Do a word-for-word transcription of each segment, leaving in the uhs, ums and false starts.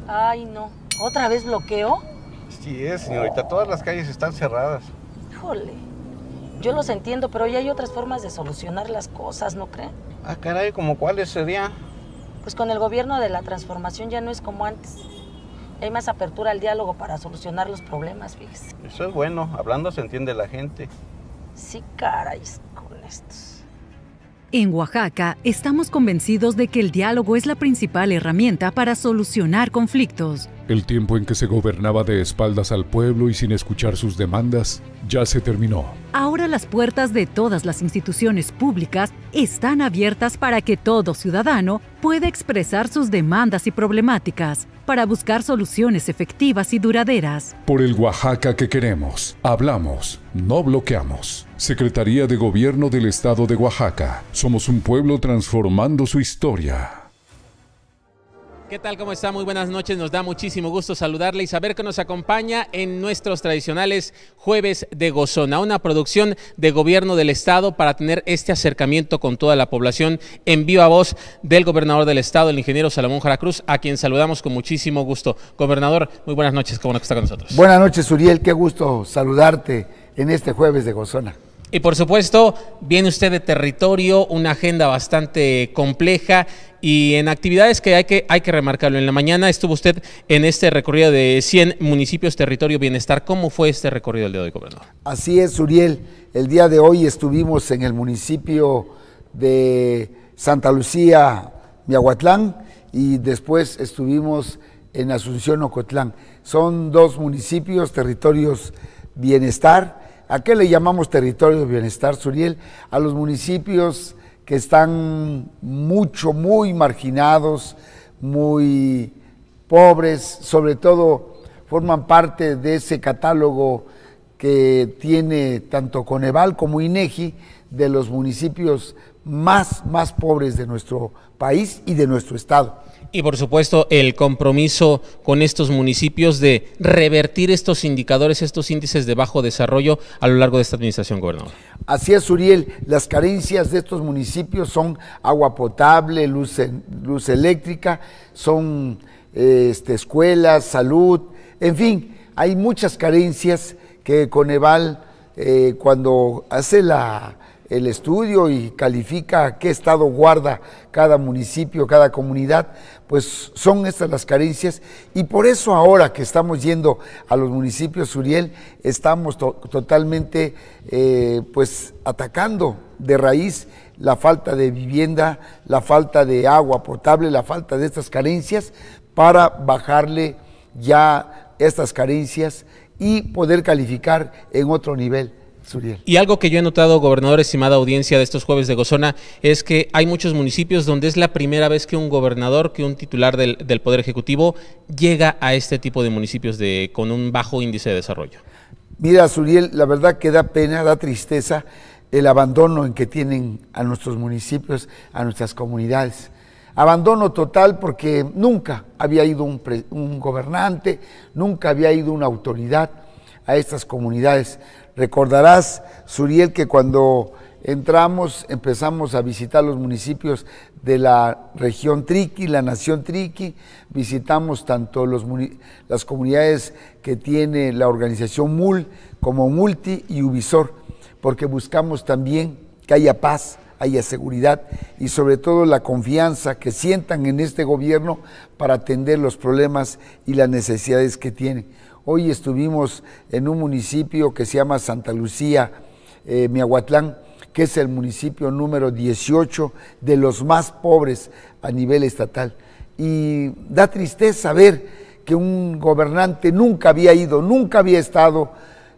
Ay, no. ¿Otra vez bloqueo? Sí es, señorita. Todas las calles están cerradas. Híjole. Yo los entiendo, pero ya hay otras formas de solucionar las cosas, ¿no creen? Ah, caray, ¿cómo cuáles serían? Pues con el gobierno de la transformación ya no es como antes. Hay más apertura al diálogo para solucionar los problemas, fíjese. Eso es bueno. Hablando se entiende la gente. Sí, caray, con estos. En Oaxaca, estamos convencidos de que el diálogo es la principal herramienta para solucionar conflictos. El tiempo en que se gobernaba de espaldas al pueblo y sin escuchar sus demandas, ya se terminó. Ahora las puertas de todas las instituciones públicas están abiertas para que todo ciudadano pueda expresar sus demandas y problemáticas, para buscar soluciones efectivas y duraderas. Por el Oaxaca que queremos, hablamos, no bloqueamos. Secretaría de Gobierno del Estado de Oaxaca. Somos un pueblo transformando su historia. ¿Qué tal? ¿Cómo está? Muy buenas noches. Nos da muchísimo gusto saludarle y saber que nos acompaña en nuestros tradicionales Jueves de Gozona, una producción de Gobierno del Estado para tener este acercamiento con toda la población en viva voz del gobernador del Estado, el ingeniero Salomón Jara Cruz, a quien saludamos con muchísimo gusto. Gobernador, muy buenas noches. Qué bueno que está con nosotros. Buenas noches, Uriel. Qué gusto saludarte en este Jueves de Gozona. Y por supuesto, viene usted de territorio, una agenda bastante compleja y en actividades que hay que, hay que remarcarlo. En la mañana estuvo usted en este recorrido de cien municipios, territorio, bienestar. ¿Cómo fue este recorrido el día de hoy, gobernador? Así es, Uriel. El día de hoy estuvimos en el municipio de Santa Lucía, Miahuatlán, y después estuvimos en Asunción, Ocotlán. Son dos municipios, territorios bienestar. ¿A qué le llamamos territorio de bienestar, Suriel? A los municipios que están mucho, muy marginados, muy pobres, sobre todo forman parte de ese catálogo que tiene tanto Coneval como INEGI de los municipios más, más pobres de nuestro país y de nuestro estado. Y por supuesto el compromiso con estos municipios de revertir estos indicadores, estos índices de bajo desarrollo a lo largo de esta administración, gobernador. Así es, Uriel, las carencias de estos municipios son agua potable, luz, luz eléctrica, son eh, este, escuelas, salud, en fin, hay muchas carencias que Coneval eh, cuando hace la... el estudio y califica qué estado guarda cada municipio, cada comunidad, pues son estas las carencias y por eso ahora que estamos yendo a los municipios, Uriel, estamos to totalmente eh, pues atacando de raíz la falta de vivienda, la falta de agua potable, la falta de estas carencias para bajarle ya estas carencias y poder calificar en otro nivel. Suriel. Y algo que yo he notado, gobernador, estimada audiencia de estos Jueves de Gozona, es que hay muchos municipios donde es la primera vez que un gobernador, que un titular del, del Poder Ejecutivo llega a este tipo de municipios de, con un bajo índice de desarrollo. Mira, Suriel, la verdad que da pena, da tristeza el abandono en que tienen a nuestros municipios, a nuestras comunidades. Abandono total porque nunca había ido un, pre, un gobernante, nunca había ido una autoridad a estas comunidades. Recordarás, Suriel, que cuando entramos, empezamos a visitar los municipios de la región Triqui, la nación Triqui, visitamos tanto los, las comunidades que tiene la organización M U L como Multi y Uvisor, porque buscamos también que haya paz, haya seguridad y sobre todo la confianza que sientan en este gobierno para atender los problemas y las necesidades que tienen. Hoy estuvimos en un municipio que se llama Santa Lucía, eh, Miahuatlán, que es el municipio número dieciocho de los más pobres a nivel estatal. Y da tristeza ver que un gobernante nunca había ido, nunca había estado,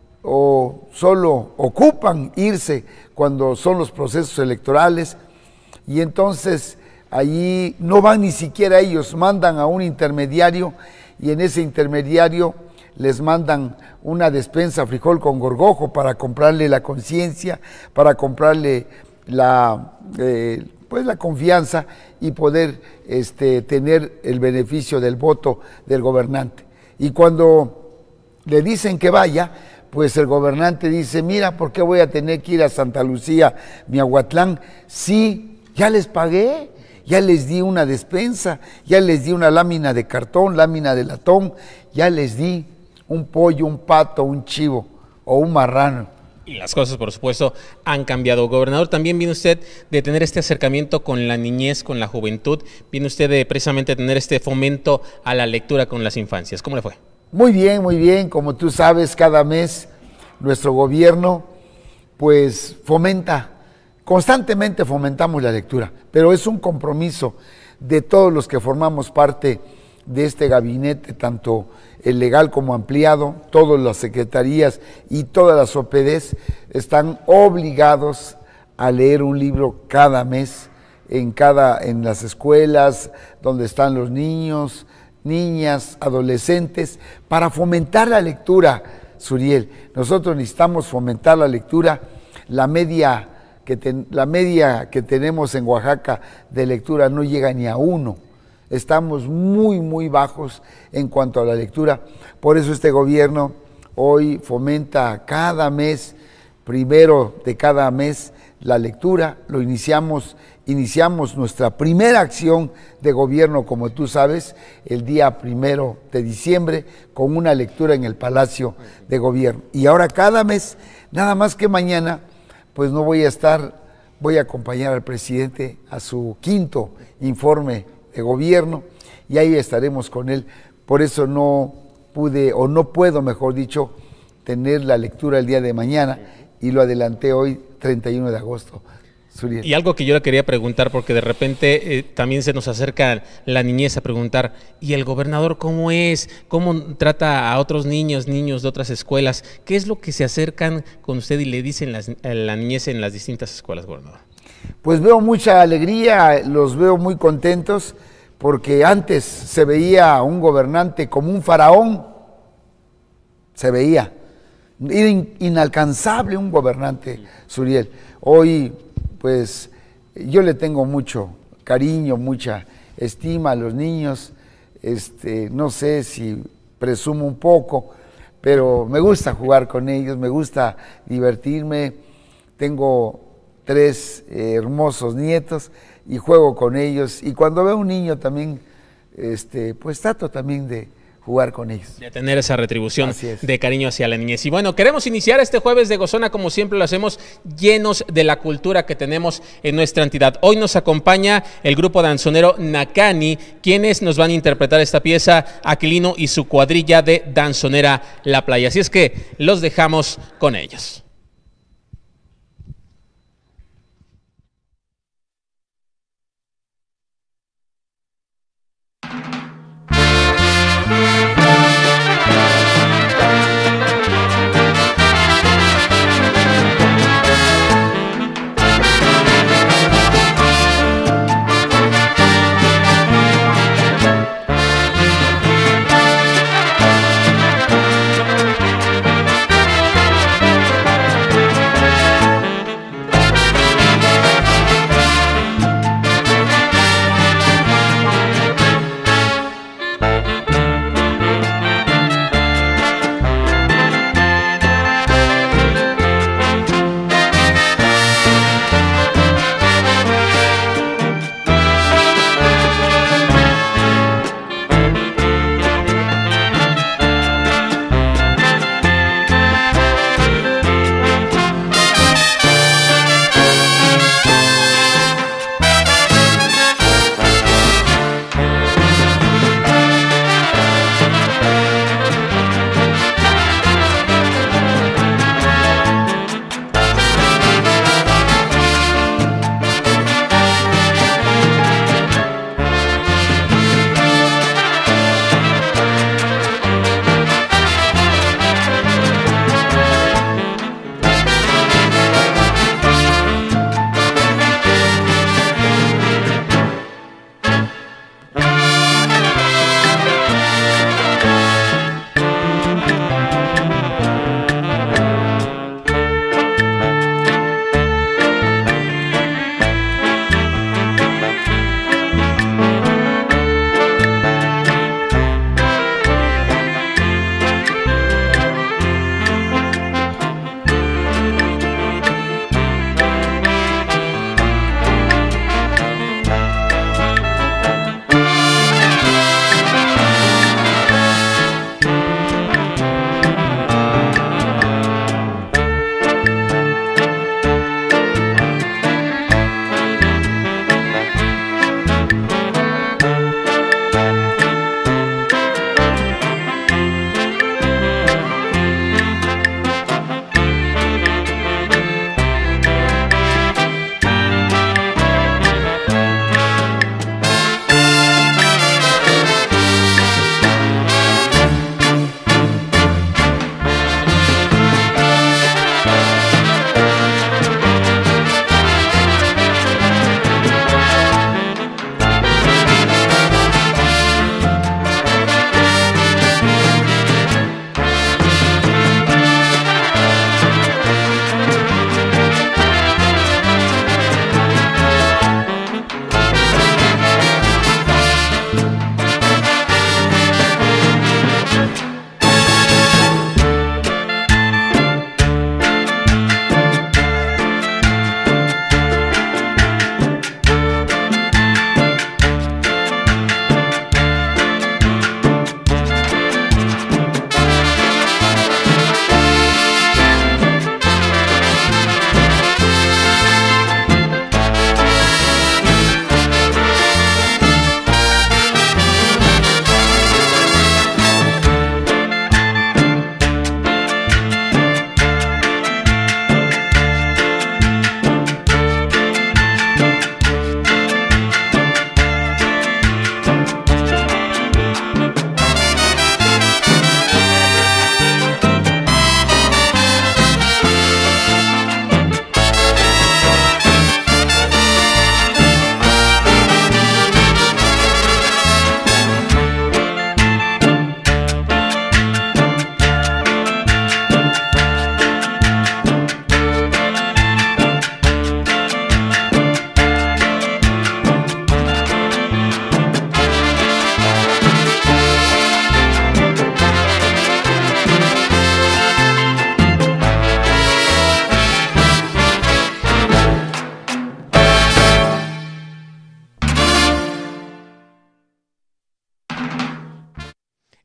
o solo ocupan irse cuando son los procesos electorales, y entonces allí no van ni siquiera ellos, mandan a un intermediario, y en ese intermediario les mandan una despensa frijol con gorgojo para comprarle la conciencia, para comprarle la, eh, pues la confianza y poder este, tener el beneficio del voto del gobernante. Y cuando le dicen que vaya, pues el gobernante dice, mira, ¿por qué voy a tener que ir a Santa Lucía, Miahuatlán? Sí, ya les pagué ya les di una despensa, ya les di una lámina de cartón, lámina de latón, ya les di un pollo, un pato, un chivo o un marrano. Y las cosas, por supuesto, han cambiado. Gobernador, también viene usted de tener este acercamiento con la niñez, con la juventud, viene usted de precisamente tener este fomento a la lectura con las infancias. ¿Cómo le fue? Muy bien, muy bien. Como tú sabes, cada mes nuestro gobierno pues fomenta, constantemente fomentamos la lectura, pero es un compromiso de todos los que formamos parte de este gabinete, tanto el legal como ampliado, todas las secretarías y todas las O P Ds están obligados a leer un libro cada mes en, cada, en las escuelas donde están los niños, niñas, adolescentes, para fomentar la lectura, Suriel. Nosotros necesitamos fomentar la lectura, la media que, ten, la media que tenemos en Oaxaca de lectura no llega ni a uno. Estamos muy, muy bajos en cuanto a la lectura. Por eso este gobierno hoy fomenta cada mes, primero de cada mes, la lectura. Lo iniciamos, iniciamos nuestra primera acción de gobierno, como tú sabes, el día primero de diciembre, con una lectura en el Palacio de Gobierno. Y ahora cada mes, nada más que mañana, pues no voy a estar, voy a acompañar al presidente a su quinto informe de gobierno y ahí estaremos con él. Por eso no pude, o no puedo, mejor dicho, tener la lectura el día de mañana y lo adelanté hoy, treinta y uno de agosto. Suriel. Y algo que yo le quería preguntar, porque de repente eh, también se nos acerca la niñez a preguntar, ¿y el gobernador cómo es? ¿Cómo trata a otros niños, niños de otras escuelas? ¿Qué es lo que se acercan con usted y le dicen las, a la niñez en las distintas escuelas, gobernador? Pues veo mucha alegría, los veo muy contentos, porque antes se veía a un gobernante como un faraón, se veía, era in, inalcanzable un gobernante, Suriel. Hoy, pues, yo le tengo mucho cariño, mucha estima a los niños, este, no sé si presumo un poco, pero me gusta jugar con ellos, me gusta divertirme, tengo tres eh, hermosos nietos y juego con ellos, y cuando veo un niño también, este, pues trato también de jugar con ellos. De tener esa retribución de cariño hacia la niñez. Y bueno, queremos iniciar este jueves de Gozona, como siempre lo hacemos, llenos de la cultura que tenemos en nuestra entidad. Hoy nos acompaña el grupo danzonero Nacani, quienes nos van a interpretar esta pieza, Aquilino y su cuadrilla de Danzonera La Playa. Así es que los dejamos con ellos.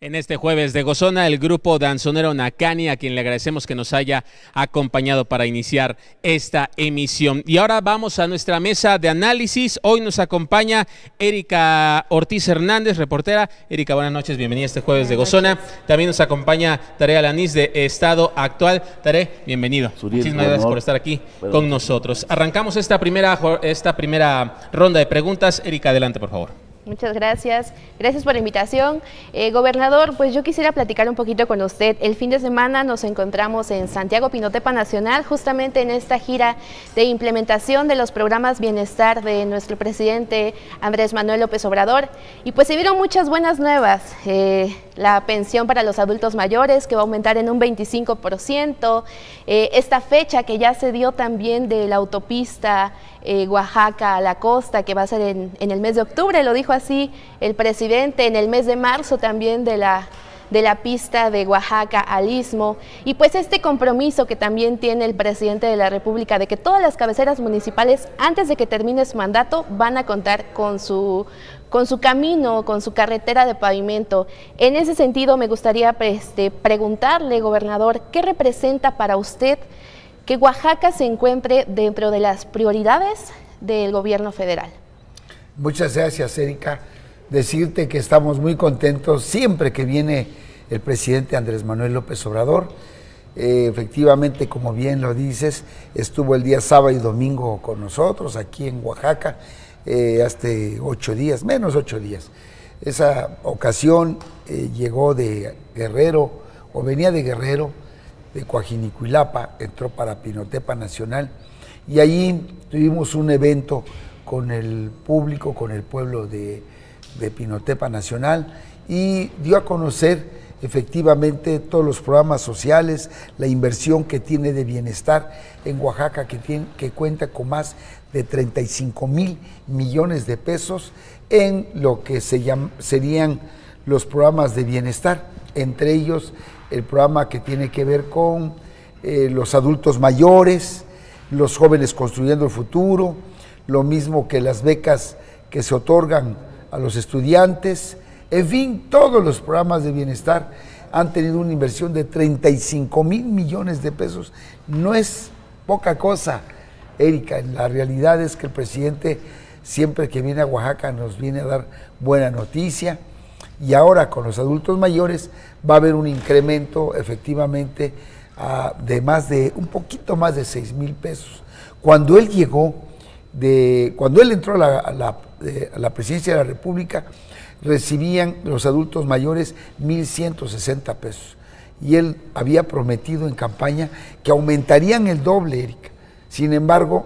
En este jueves de Gozona, el grupo danzonero Nacani, a quien le agradecemos que nos haya acompañado para iniciar esta emisión. Y ahora vamos a nuestra mesa de análisis. Hoy nos acompaña Erika Ortiz Hernández, reportera. Erika, buenas noches, bienvenida a este jueves de Gozona. También nos acompaña Tare Alanís de Estado Actual. Tare, bienvenido. Suriel, Muchísimas gracias por estar aquí bueno. con nosotros. Arrancamos esta primera, esta primera ronda de preguntas. Erika, adelante, por favor. Muchas gracias, gracias por la invitación. Eh, gobernador, pues yo quisiera platicar un poquito con usted. El fin de semana nos encontramos en Santiago Pinotepa Nacional, justamente en esta gira de implementación de los programas Bienestar de nuestro presidente Andrés Manuel López Obrador. Y pues se vieron muchas buenas nuevas. Eh, la pensión para los adultos mayores que va a aumentar en un veinticinco por ciento. Eh, esta fecha que ya se dio también de la autopista eh, Oaxaca a la costa, que va a ser en, en el mes de octubre, lo dijo así el presidente, en el mes de marzo también de la, de la pista de Oaxaca al Istmo, y pues este compromiso que también tiene el presidente de la República de que todas las cabeceras municipales antes de que termine su mandato van a contar con su, con su camino, con su carretera de pavimento. En ese sentido me gustaría este, preguntarle, gobernador, ¿qué representa para usted que Oaxaca se encuentre dentro de las prioridades del gobierno federal? Muchas gracias, Erika. Decirte que estamos muy contentos siempre que viene el presidente Andrés Manuel López Obrador. Eh, efectivamente, como bien lo dices, estuvo el día sábado y domingo con nosotros aquí en Oaxaca, eh, hasta ocho días, menos ocho días. Esa ocasión eh, llegó de Guerrero, o venía de Guerrero, de Coajinicuilapa, entró para Pinotepa Nacional, y allí tuvimos un evento con el público, con el pueblo de, de Pinotepa Nacional, y dio a conocer efectivamente todos los programas sociales, la inversión que tiene de bienestar en Oaxaca, que, tiene, que cuenta con más de treinta y cinco mil millones de pesos en lo que se llama, serían los programas de bienestar, entre ellos el programa que tiene que ver con eh, los adultos mayores, los jóvenes construyendo el futuro, lo mismo que las becas que se otorgan a los estudiantes, en fin, todos los programas de bienestar han tenido una inversión de treinta y cinco mil millones de pesos. No es poca cosa, Erika. La realidad es que el presidente siempre que viene a Oaxaca nos viene a dar buena noticia, y ahora con los adultos mayores va a haber un incremento efectivamente uh, de más de, un poquito más de seis mil pesos. Cuando él llegó, de, cuando él entró a la, a, la, de, a la presidencia de la República, recibían los adultos mayores mil ciento sesenta pesos. Y él había prometido en campaña que aumentarían el doble, Erika. Sin embargo,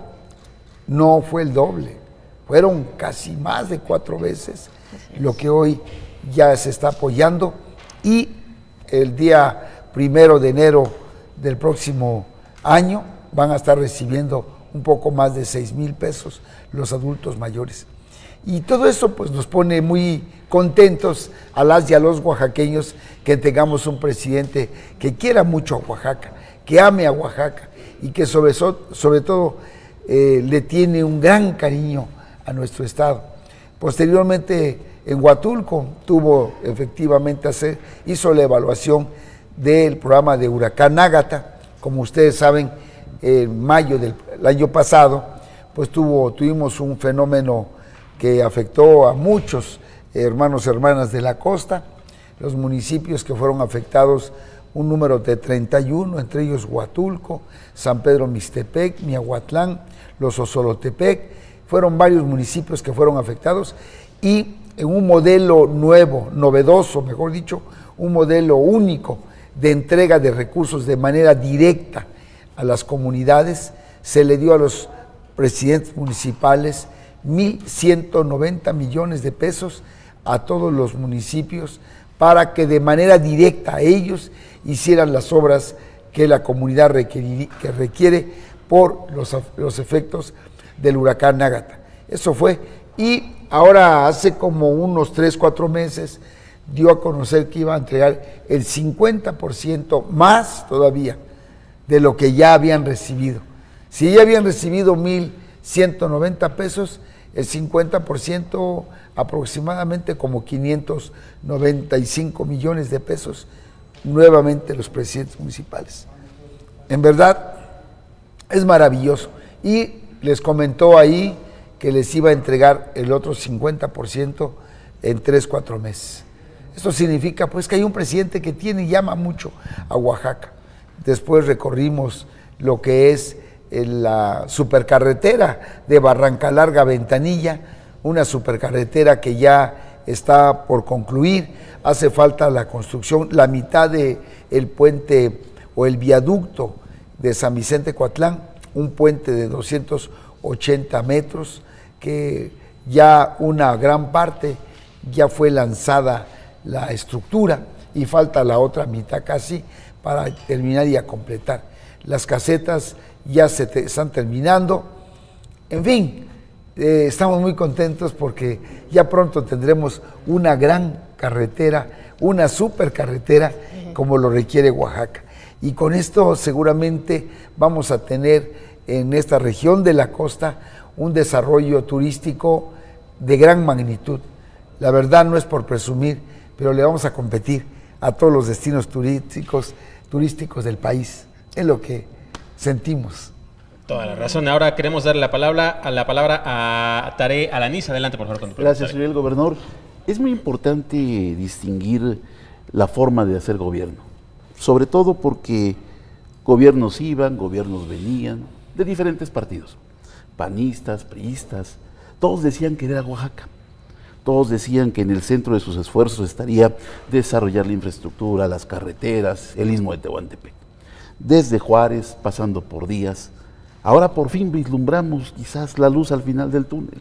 no fue el doble, fueron casi más de cuatro veces lo que hoy ya se está apoyando, y el día primero de enero del próximo año van a estar recibiendo un poco más de seis mil pesos los adultos mayores. Y todo eso pues nos pone muy contentos a las y a los oaxaqueños, que tengamos un presidente que quiera mucho a Oaxaca, que ame a Oaxaca, y que sobre, sobre todo eh, le tiene un gran cariño a nuestro estado. Posteriormente, en Huatulco tuvo efectivamente hacer, hizo la evaluación del programa de huracán Ágata. Como ustedes saben, en mayo del año pasado, pues tuvo, tuvimos un fenómeno que afectó a muchos hermanos y hermanas de la costa, los municipios que fueron afectados, un número de treinta y uno, entre ellos Huatulco, San Pedro Mixtepec, Miahuatlán, Los Osolotepec, fueron varios municipios que fueron afectados, y en un modelo nuevo, novedoso, mejor dicho, un modelo único de entrega de recursos de manera directa a las comunidades, se le dio a los presidentes municipales mil ciento noventa millones de pesos a todos los municipios para que de manera directa a ellos hicieran las obras que la comunidad requiere, que requiere por los, los efectos del huracán Ágata. Eso fue, y ahora hace como unos tres, cuatro meses dio a conocer que iba a entregar el cincuenta por ciento más todavía de lo que ya habían recibido. Si ya habían recibido mil ciento noventa pesos, el cincuenta por ciento aproximadamente como quinientos noventa y cinco millones de pesos, nuevamente los presidentes municipales. En verdad, es maravilloso. Y les comentó ahí que les iba a entregar el otro cincuenta por ciento en tres, cuatro meses. Esto significa pues que hay un presidente que tiene y llama mucho a Oaxaca. Después recorrimos lo que es la supercarretera de Barranca Larga a Ventanilla, una supercarretera que ya está por concluir. Hace falta la construcción, la mitad de el puente o el viaducto de San Vicente Coatlán, un puente de doscientos ochenta metros, que ya una gran parte ya fue lanzada la estructura y falta la otra mitad casi para terminar y a completar. Las casetas ya se te están terminando. En fin, eh, estamos muy contentos porque ya pronto tendremos una gran carretera, una supercarretera como lo requiere Oaxaca. Y con esto seguramente vamos a tener en esta región de la costa un desarrollo turístico de gran magnitud. La verdad no es por presumir, pero le vamos a competir a todos los destinos turísticos, turísticos del país. Es lo que sentimos. Toda la razón. Ahora queremos darle la palabra a la palabra a Tarek Alaniz. Adelante, por favor, con tu pregunta. Gracias, señor gobernador. Es muy importante distinguir la forma de hacer gobierno, sobre todo porque gobiernos iban, gobiernos venían, de diferentes partidos, panistas, priistas, todos decían querer a Oaxaca. Todos decían que en el centro de sus esfuerzos estaría desarrollar la infraestructura, las carreteras, el istmo de Tehuantepec. Desde Juárez, pasando por Díaz, ahora por fin vislumbramos quizás la luz al final del túnel,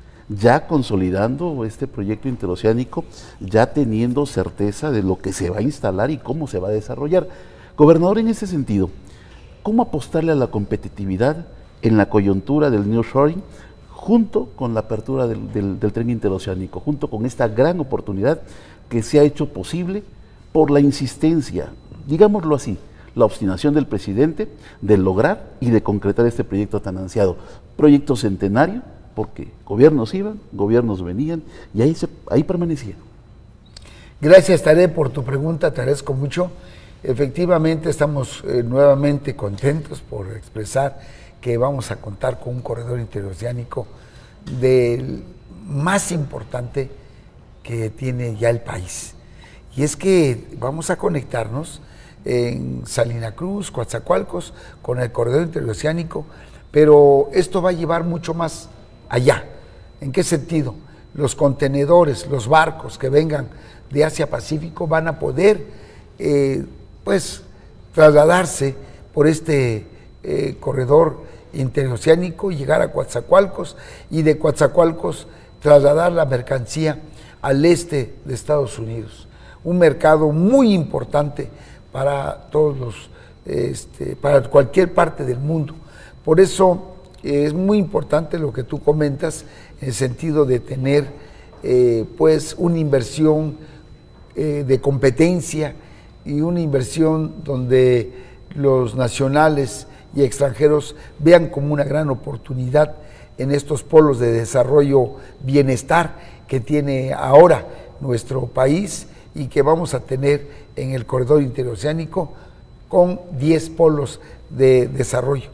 ya consolidando este proyecto interoceánico, ya teniendo certeza de lo que se va a instalar y cómo se va a desarrollar. Gobernador, en ese sentido, ¿cómo apostarle a la competitividad en la coyuntura del nearshoring, junto con la apertura del, del, del tren interoceánico, junto con esta gran oportunidad que se ha hecho posible por la insistencia, digámoslo así, la obstinación del presidente de lograr y de concretar este proyecto tan ansiado? Proyecto centenario, porque gobiernos iban, gobiernos venían, y ahí, se, ahí permanecía. Gracias, Tarek, por tu pregunta, te agradezco mucho. Efectivamente, estamos eh, nuevamente contentos por expresar que vamos a contar con un corredor interoceánico del más importante que tiene ya el país. Y es que vamos a conectarnos en Salina Cruz, Coatzacoalcos, con el corredor interoceánico, pero esto va a llevar mucho más allá. ¿En qué sentido? Los contenedores, los barcos que vengan de Asia-Pacífico van a poder eh, pues trasladarse por este eh, corredor interoceánico y llegar a Coatzacoalcos, y de Coatzacoalcos trasladar la mercancía al este de Estados Unidos. Un mercado muy importante para todos los, este, para cualquier parte del mundo. Por eso eh, es muy importante lo que tú comentas en el sentido de tener eh, pues una inversión eh, de competencia y una inversión donde los nacionales y extranjeros vean como una gran oportunidad en estos polos de desarrollo, bienestar que tiene ahora nuestro país y que vamos a tener en el corredor interoceánico con diez polos de desarrollo.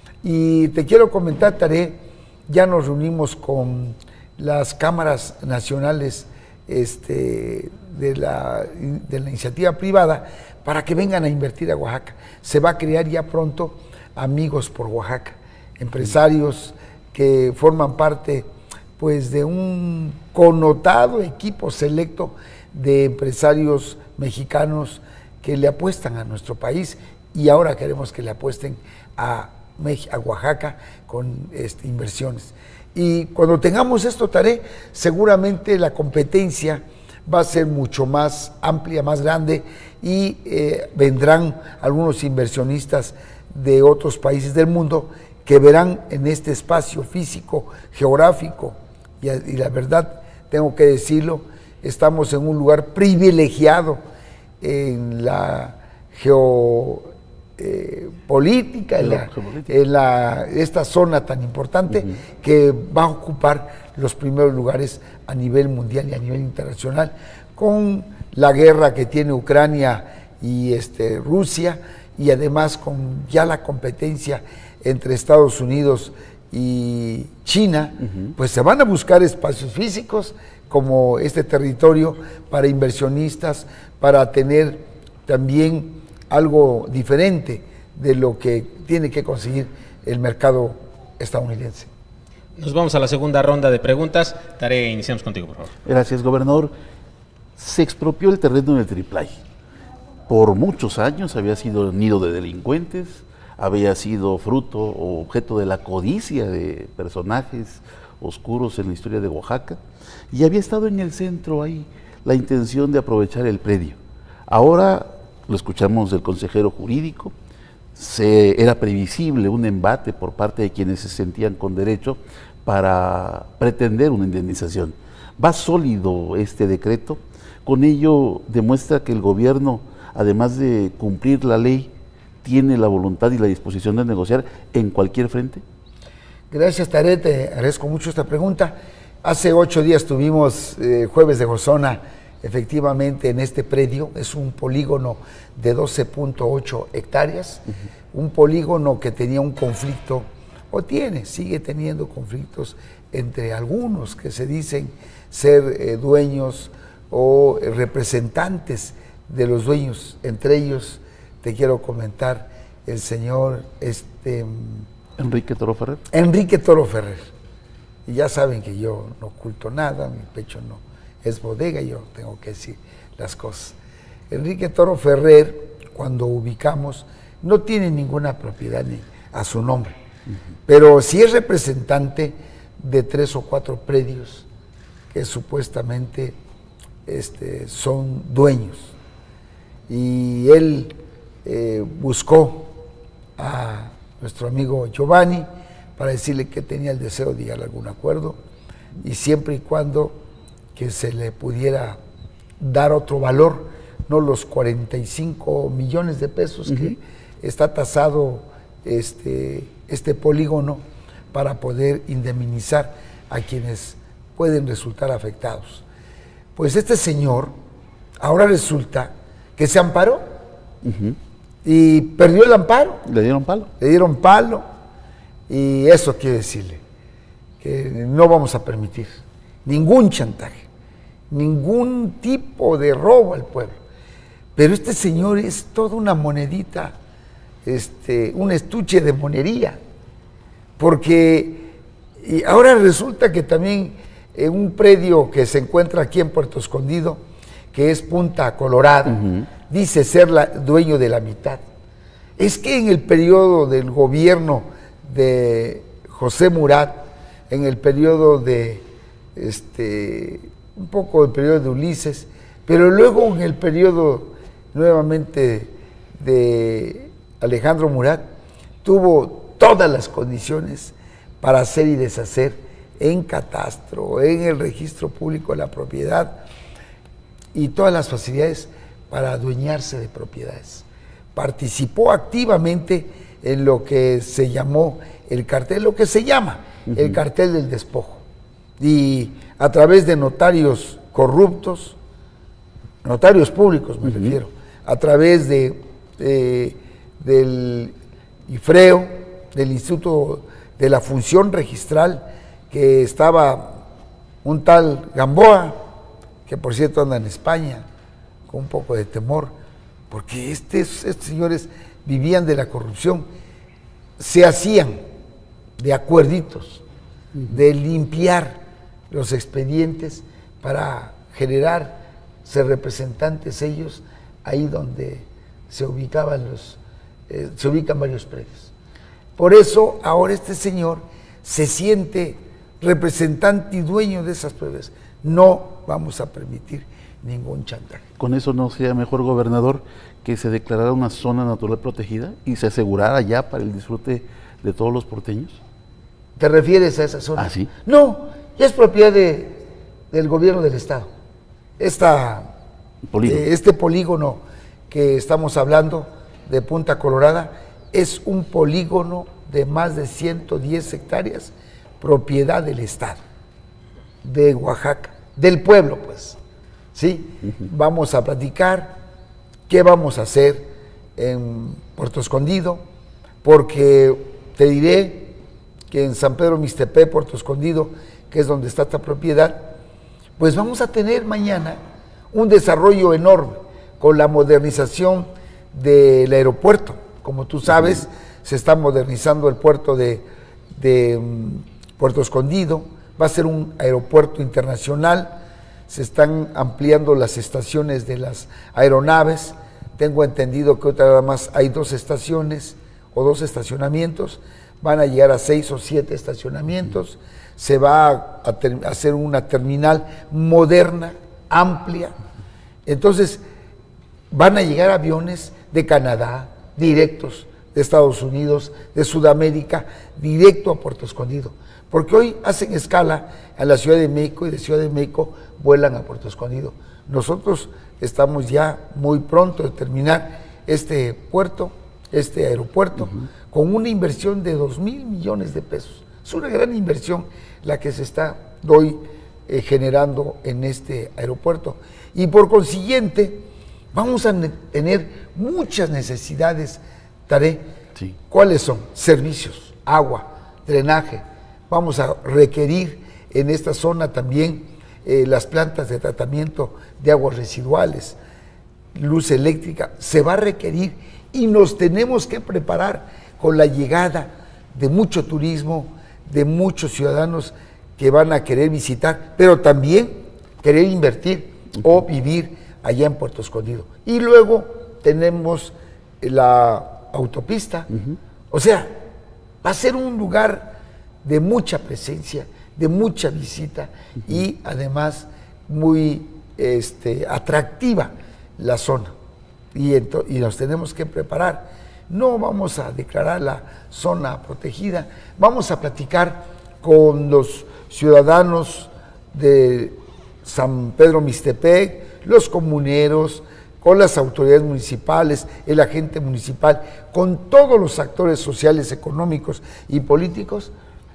Y te quiero comentar, Tarek, ya nos reunimos con las cámaras nacionales este, de, la, de la iniciativa privada para que vengan a invertir a Oaxaca. Se va a crear ya pronto Amigos por Oaxaca, empresarios que forman parte pues de un connotado equipo selecto de empresarios mexicanos que le apuestan a nuestro país, y ahora queremos que le apuesten a, a Oaxaca con este, inversiones. Y cuando tengamos esto, Tarek, seguramente la competencia va a ser mucho más amplia, más grande, y eh, vendrán algunos inversionistas de otros países del mundo que verán en este espacio físico, geográfico, y, y la verdad, tengo que decirlo, estamos en un lugar privilegiado en la geo, eh, política, en, la, en la, esta zona tan importante uh-huh. que va a ocupar los primeros lugares a nivel mundial y a nivel internacional, con la guerra que tiene Ucrania y este, Rusia, y además con ya la competencia entre Estados Unidos y China, uh-huh. pues se van a buscar espacios físicos como este territorio para inversionistas, para tener también algo diferente de lo que tiene que conseguir el mercado estadounidense. Nos vamos a la segunda ronda de preguntas. Tarek, iniciamos contigo, por favor. Gracias, gobernador. Se expropió el terreno del Triplay. Por muchos años había sido nido de delincuentes, había sido fruto o objeto de la codicia de personajes oscuros en la historia de Oaxaca, y había estado en el centro ahí la intención de aprovechar el predio. Ahora, lo escuchamos del consejero jurídico, se, era previsible un embate por parte de quienes se sentían con derecho para pretender una indemnización. Va sólido este decreto, con ello demuestra que el gobierno, además de cumplir la ley, tiene la voluntad y la disposición de negociar en cualquier frente. Gracias, Tarek, te agradezco mucho esta pregunta. Hace ocho días tuvimos eh, Jueves de Gozona, efectivamente en este predio, es un polígono de doce punto ocho hectáreas, uh-huh. un polígono que tenía un conflicto, o tiene, sigue teniendo conflictos entre algunos que se dicen ser eh, dueños o eh, representantes de los dueños. Entre ellos te quiero comentar el señor este, Enrique Toro Ferrer. Enrique Toro Ferrer. Y ya saben que yo no oculto nada, mi pecho no es bodega, yo tengo que decir las cosas. Enrique Toro Ferrer, cuando ubicamos, no tiene ninguna propiedad ni a su nombre, uh-huh. pero sí es representante de tres o cuatro predios que supuestamente este, son dueños. Y él eh, buscó a nuestro amigo Giovanni para decirle que tenía el deseo de llegar a algún acuerdo, y siempre y cuando que se le pudiera dar otro valor, no los cuarenta y cinco millones de pesos uh-huh. que está tasado este, este polígono, para poder indemnizar a quienes pueden resultar afectados. Pues este señor ahora resulta que se amparó uh-huh. y perdió el amparo. Le dieron palo. Le dieron palo. Y eso quiere decirle que no vamos a permitir ningún chantaje, ningún tipo de robo al pueblo. Pero este señor es toda una monedita, este, un estuche de monería, porque y ahora resulta que también en un predio que se encuentra aquí en Puerto Escondido, que es Punta Colorada, uh-huh. dice ser la, dueño de la mitad. Es que en el periodo del gobierno de José Murat, en el periodo de, este, un poco el periodo de Ulises, pero luego en el periodo nuevamente de Alejandro Murat, tuvo todas las condiciones para hacer y deshacer en catastro, en el registro público de la propiedad, y todas las facilidades para adueñarse de propiedades. Participó activamente en lo que se llamó el cartel, lo que se llama uh-huh. el cartel del despojo, y a través de notarios corruptos, notarios públicos me uh-huh. refiero, a través de, de del IFREO, del Instituto de la Función Registral, que estaba un tal Gamboa, que por cierto anda en España, con un poco de temor, porque estos, estos señores vivían de la corrupción, se hacían de acuerditos, de limpiar los expedientes para generar, ser representantes ellos ahí donde se ubicaban los, eh, se ubican varios predios. Por eso ahora este señor se siente representante y dueño de esas pruebas. No vamos a permitir ningún chantaje. ¿Con eso no sería mejor, gobernador, que se declarara una zona natural protegida y se asegurara ya para el disfrute de todos los porteños? ¿Te refieres a esa zona? ¿Ah, sí? No, ya es propiedad de, del gobierno del estado. Esta, polígono. Eh, este polígono que estamos hablando de Punta Colorada es un polígono de más de ciento diez hectáreas, propiedad del Estado, de Oaxaca, del pueblo, pues, ¿sí? Uh-huh. Vamos a platicar qué vamos a hacer en Puerto Escondido, porque te diré que en San Pedro Mixtepec, Puerto Escondido, que es donde está esta propiedad, pues vamos a tener mañana un desarrollo enorme con la modernización del aeropuerto. Como tú sabes, se está modernizando el puerto de, de um, Puerto Escondido, va a ser un aeropuerto internacional, se están ampliando las estaciones de las aeronaves, tengo entendido que otra vez más hay dos estaciones o dos estacionamientos, van a llegar a seis o siete estacionamientos, se va a, a, a hacer una terminal moderna, amplia, entonces van a llegar aviones de Canadá, directos, de Estados Unidos, de Sudamérica, directo a Puerto Escondido, porque hoy hacen escala a la Ciudad de México y de Ciudad de México vuelan a Puerto Escondido. Nosotros estamos ya muy pronto de terminar este puerto, este aeropuerto, uh-huh. con una inversión de dos mil millones de pesos. Es una gran inversión la que se está hoy eh, generando en este aeropuerto. Y por consiguiente, vamos a ne- tener muchas necesidades, Taré. Sí. ¿Cuáles son? Servicios, agua, drenaje. Vamos a requerir en esta zona también eh, las plantas de tratamiento de aguas residuales, luz eléctrica. Se va a requerir y nos tenemos que preparar con la llegada de mucho turismo, de muchos ciudadanos que van a querer visitar, pero también querer invertir uh-huh. o vivir allá en Puerto Escondido. Y luego tenemos la autopista, uh-huh. o sea, va a ser un lugar de mucha presencia, de mucha visita uh-huh. y además muy este, atractiva la zona. Y, ento- y nos tenemos que preparar. No vamos a declarar la zona protegida, vamos a platicar con los ciudadanos de San Pedro Mixtepec, los comuneros, con las autoridades municipales, el agente municipal, con todos los actores sociales, económicos y políticos.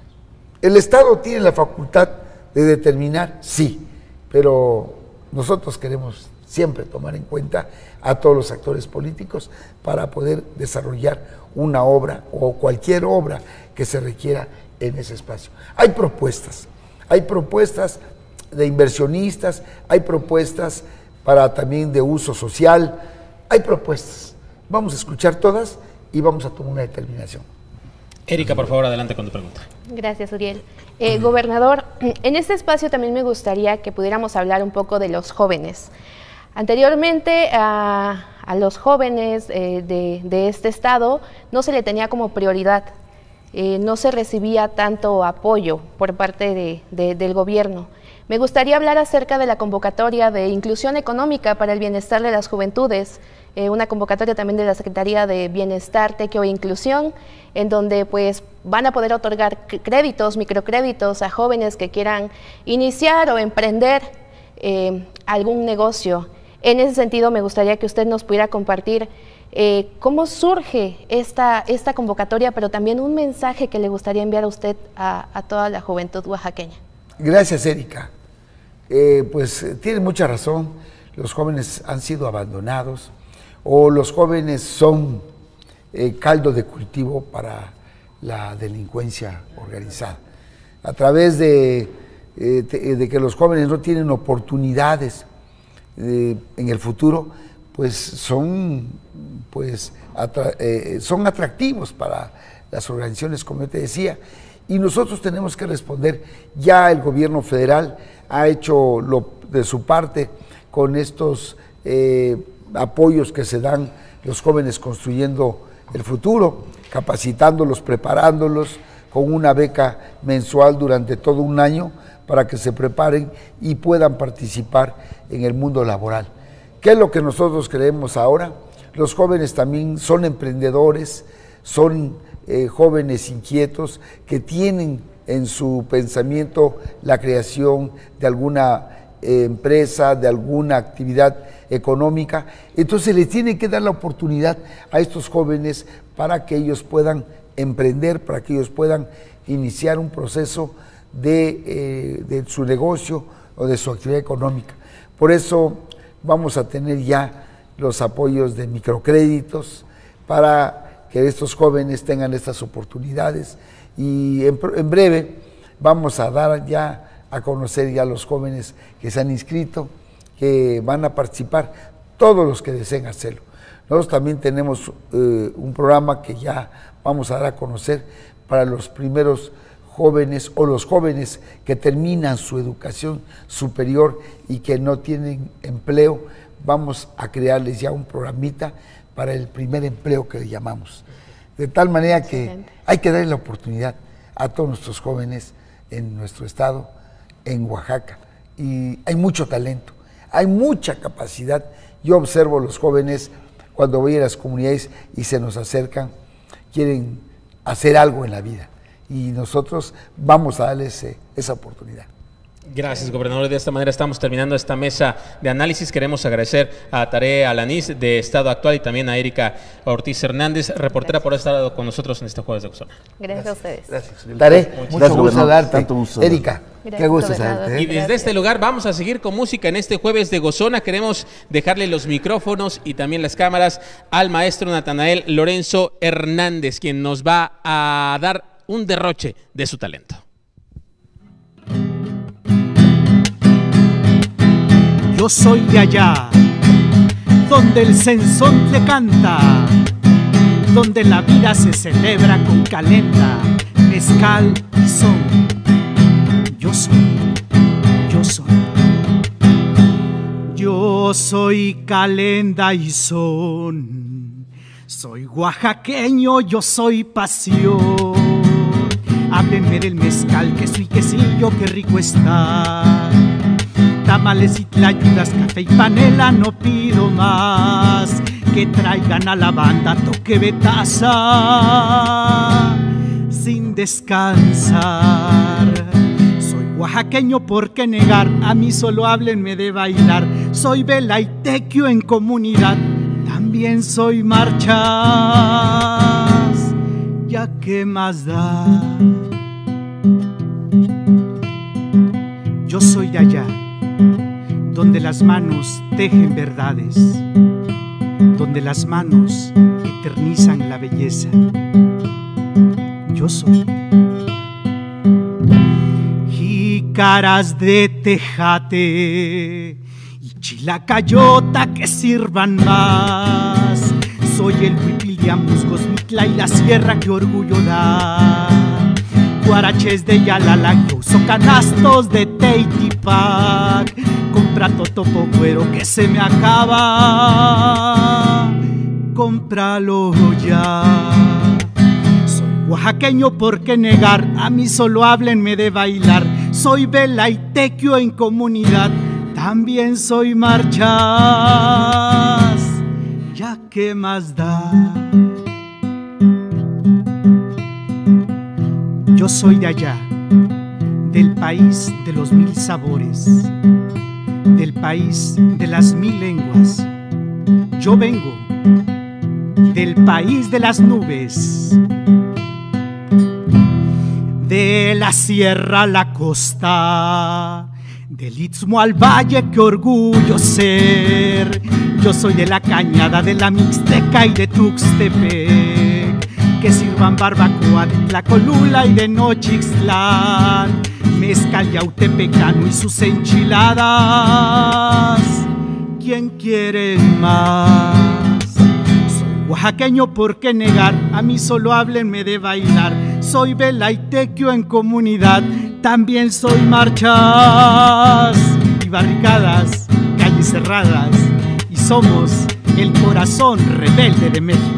El Estado tiene la facultad de determinar, sí, pero nosotros queremos siempre tomar en cuenta a todos los actores políticos para poder desarrollar una obra o cualquier obra que se requiera en ese espacio. Hay propuestas, hay propuestas de inversionistas, hay propuestas para también de uso social, hay propuestas. Vamos a escuchar todas y vamos a tomar una determinación. Erika, por favor, adelante con tu pregunta. Gracias, Uriel. Eh, gobernador, en este espacio también me gustaría que pudiéramos hablar un poco de los jóvenes. Anteriormente a, a los jóvenes eh, de, de este estado no se le tenía como prioridad, eh, no se recibía tanto apoyo por parte de, de, del gobierno. Me gustaría hablar acerca de la convocatoria de inclusión económica para el bienestar de las juventudes, eh, una convocatoria también de la Secretaría de Bienestar, Tequio e Inclusión, en donde pues van a poder otorgar créditos, microcréditos a jóvenes que quieran iniciar o emprender eh, algún negocio. En ese sentido, me gustaría que usted nos pudiera compartir eh, cómo surge esta, esta convocatoria, pero también un mensaje que le gustaría enviar a usted a, a toda la juventud oaxaqueña. Gracias, Erika. Eh, pues eh, tiene mucha razón, los jóvenes han sido abandonados o los jóvenes son eh, caldo de cultivo para la delincuencia organizada. A través de, eh, de que los jóvenes no tienen oportunidades eh, en el futuro, pues son, pues, atra- eh, son atractivos para las organizaciones, como yo te decía, y nosotros tenemos que responder. Ya el gobierno federal ha hecho lo de su parte con estos eh, apoyos que se dan los jóvenes construyendo el futuro, capacitándolos, preparándolos con una beca mensual durante todo un año para que se preparen y puedan participar en el mundo laboral. ¿Qué es lo que nosotros creemos ahora? Los jóvenes también son emprendedores, son eh, jóvenes inquietos que tienen en su pensamiento la creación de alguna eh, empresa, de alguna actividad económica. Entonces les tiene que dar la oportunidad a estos jóvenes para que ellos puedan emprender, para que ellos puedan iniciar un proceso de, eh, de su negocio o de su actividad económica. Por eso vamos a tener ya los apoyos de microcréditos para que estos jóvenes tengan estas oportunidades, y en, en breve vamos a dar ya a conocer ya los jóvenes que se han inscrito, que van a participar, todos los que deseen hacerlo. Nosotros también tenemos eh, un programa que ya vamos a dar a conocer para los primeros jóvenes o los jóvenes que terminan su educación superior y que no tienen empleo. Vamos a crearles ya un programita para el primer empleo que le llamamos. De tal manera que Excelente. Hay que darle la oportunidad a todos nuestros jóvenes en nuestro estado, en Oaxaca. Y hay mucho talento, hay mucha capacidad. Yo observo los jóvenes cuando voy a las comunidades y se nos acercan, quieren hacer algo en la vida. Y nosotros vamos a darles eh, esa oportunidad. Gracias, gobernador. De esta manera estamos terminando esta mesa de análisis. Queremos agradecer a Tare Alanís de Estado Actual y también a Erika Ortiz Hernández, reportera, Gracias. Por estar estado con nosotros en este Jueves de Gozona. Gracias, Gracias a ustedes. Gracias. Tare, mucho Gracias, gusto darte. Gusto. Erika, Gracias, qué gusto darte. ¿eh? Y desde este lugar vamos a seguir con música en este Jueves de Gozona. Queremos dejarle los micrófonos y también las cámaras al maestro Natanael Lorenzo Hernández, quien nos va a dar un derroche de su talento. Yo soy de allá, donde el censontle canta, donde la vida se celebra con calenda, mezcal y son. Yo soy, yo soy, yo soy calenda y son. Soy oaxaqueño, yo soy pasión. Háblenme del mezcal, queso y quesillo, qué rico está. Tamales y tlayudas, café y panela, no pido más. Que traigan a la banda toque betaza sin descansar. Soy oaxaqueño, ¿por qué negar? A mí solo háblenme de bailar. Soy vela y tequio en comunidad, también soy marchas. ¿Ya qué más da? Yo soy de allá, donde las manos tejen verdades, donde las manos eternizan la belleza. Yo soy jícaras de tejate y chilacayota que sirvan más. Soy el huipil de Amusgos, Mitla y la sierra que orgullo da. Guaraches de Yalala, yo uso canastos de Teitipac. Compra totopo güero que se me acaba, cómpralo ya. Soy oaxaqueño, ¿por qué negar? A mí solo háblenme de bailar. Soy vela y tequio en comunidad, también soy marchas. ¿Ya qué más da? Yo soy de allá, del país de los mil sabores, del país de las mil lenguas. Yo vengo del país de las nubes, de la sierra a la costa, del Istmo al valle, qué orgullo ser. Yo soy de la cañada, de la Mixteca y de Tuxtepec. Que sirvan barbacoa de Tlacolula y de Nochixtlán, mezcal yautepecano y sus enchiladas. ¿Quién quiere más? Soy oaxaqueño, ¿por qué negar? A mí solo háblenme de bailar. Soy vela y tequio en comunidad, también soy marchas y barricadas, calles cerradas, y somos el corazón rebelde de México.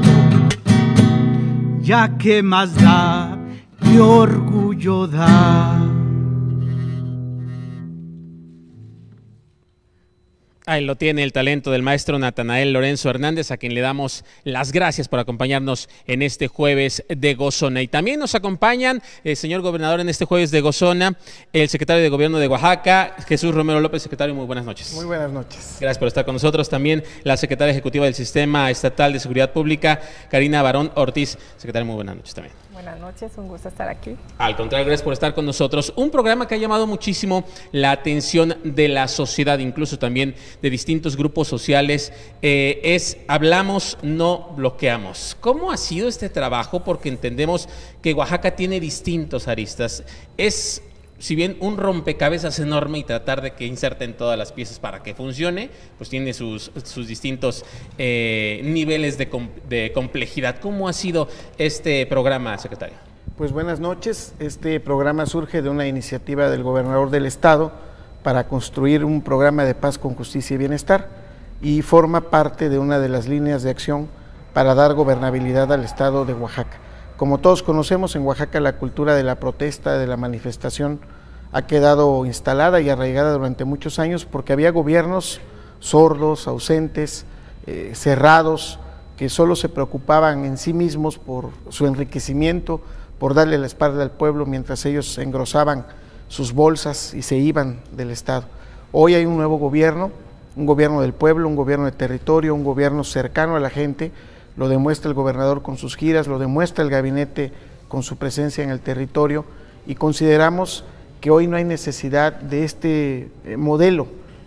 Ya qué más da, qué orgullo da. Ahí lo tiene el talento del maestro Natanael Lorenzo Hernández, a quien le damos las gracias por acompañarnos en este jueves de Gozona. Y también nos acompañan, el señor gobernador, en este jueves de Gozona, el secretario de Gobierno de Oaxaca, Jesús Romero López. Secretario, muy buenas noches. Muy buenas noches. Gracias por estar con nosotros. También la secretaria ejecutiva del Sistema Estatal de Seguridad Pública, Karina Barón Ortiz. Secretario, muy buenas noches también. Buenas noches, un gusto estar aquí. Al contrario, gracias por estar con nosotros. Un programa que ha llamado muchísimo la atención de la sociedad, incluso también de distintos grupos sociales, eh, es Hablamos, no bloqueamos. ¿Cómo ha sido este trabajo? Porque entendemos que Oaxaca tiene distintos aristas. Es, si bien un rompecabezas enorme, y tratar de que inserten todas las piezas para que funcione, pues tiene sus, sus distintos eh, niveles de, com de complejidad. ¿Cómo ha sido este programa, secretario? Pues buenas noches. Este programa surge de una iniciativa del gobernador del estado para construir un programa de paz con justicia y bienestar, y forma parte de una de las líneas de acción para dar gobernabilidad al estado de Oaxaca. Como todos conocemos, en Oaxaca la cultura de la protesta, de la manifestación, ha quedado instalada y arraigada durante muchos años porque había gobiernos sordos, ausentes, eh, cerrados, que solo se preocupaban en sí mismos por su enriquecimiento, por darle la espalda al pueblo mientras ellos engrosaban sus bolsas y se iban del estado. Hoy hay un nuevo gobierno, un gobierno del pueblo, un gobierno de territorio, un gobierno cercano a la gente. Lo demuestra el gobernador con sus giras, lo demuestra el gabinete con su presencia en el territorio, y consideramos que hoy no hay necesidad de este modelo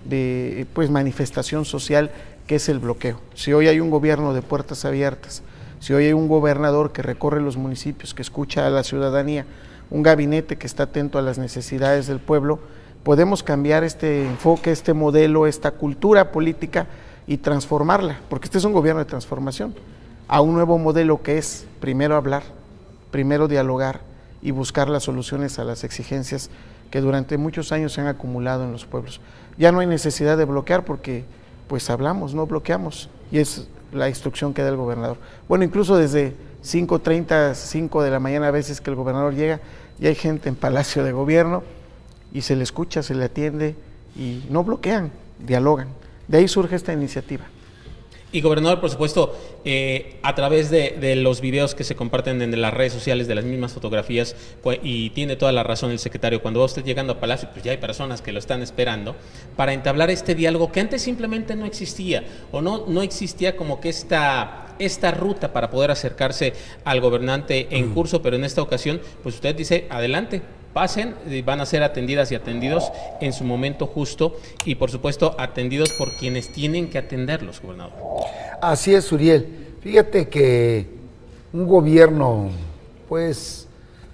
de pues, manifestación social que es el bloqueo. Si hoy hay un gobierno de puertas abiertas, si hoy hay un gobernador que recorre los municipios, que escucha a la ciudadanía, un gabinete que está atento a las necesidades del pueblo, podemos cambiar este enfoque, este modelo, esta cultura política y transformarla, porque este es un gobierno de transformación, a un nuevo modelo que es primero hablar, primero dialogar y buscar las soluciones a las exigencias que durante muchos años se han acumulado en los pueblos. Ya no hay necesidad de bloquear porque pues hablamos, no bloqueamos, y es la instrucción que da el gobernador. Bueno, incluso desde cinco treinta, cinco de la mañana a veces que el gobernador llega, y hay gente en Palacio de Gobierno y se le escucha, se le atiende y no bloquean, dialogan. De ahí surge esta iniciativa. Y gobernador, por supuesto, eh, a través de, de los videos que se comparten en las redes sociales, de las mismas fotografías, pues, y tiene toda la razón el secretario, cuando va usted llegando a Palacio, pues ya hay personas que lo están esperando para entablar este diálogo que antes simplemente no existía, o no, no existía como que esta, esta ruta para poder acercarse al gobernante en curso, pero en esta ocasión, pues usted dice, adelante, pasen, van a ser atendidas y atendidos en su momento justo, y por supuesto atendidos por quienes tienen que atenderlos, gobernador. Así es, Uriel. Fíjate que un gobierno pues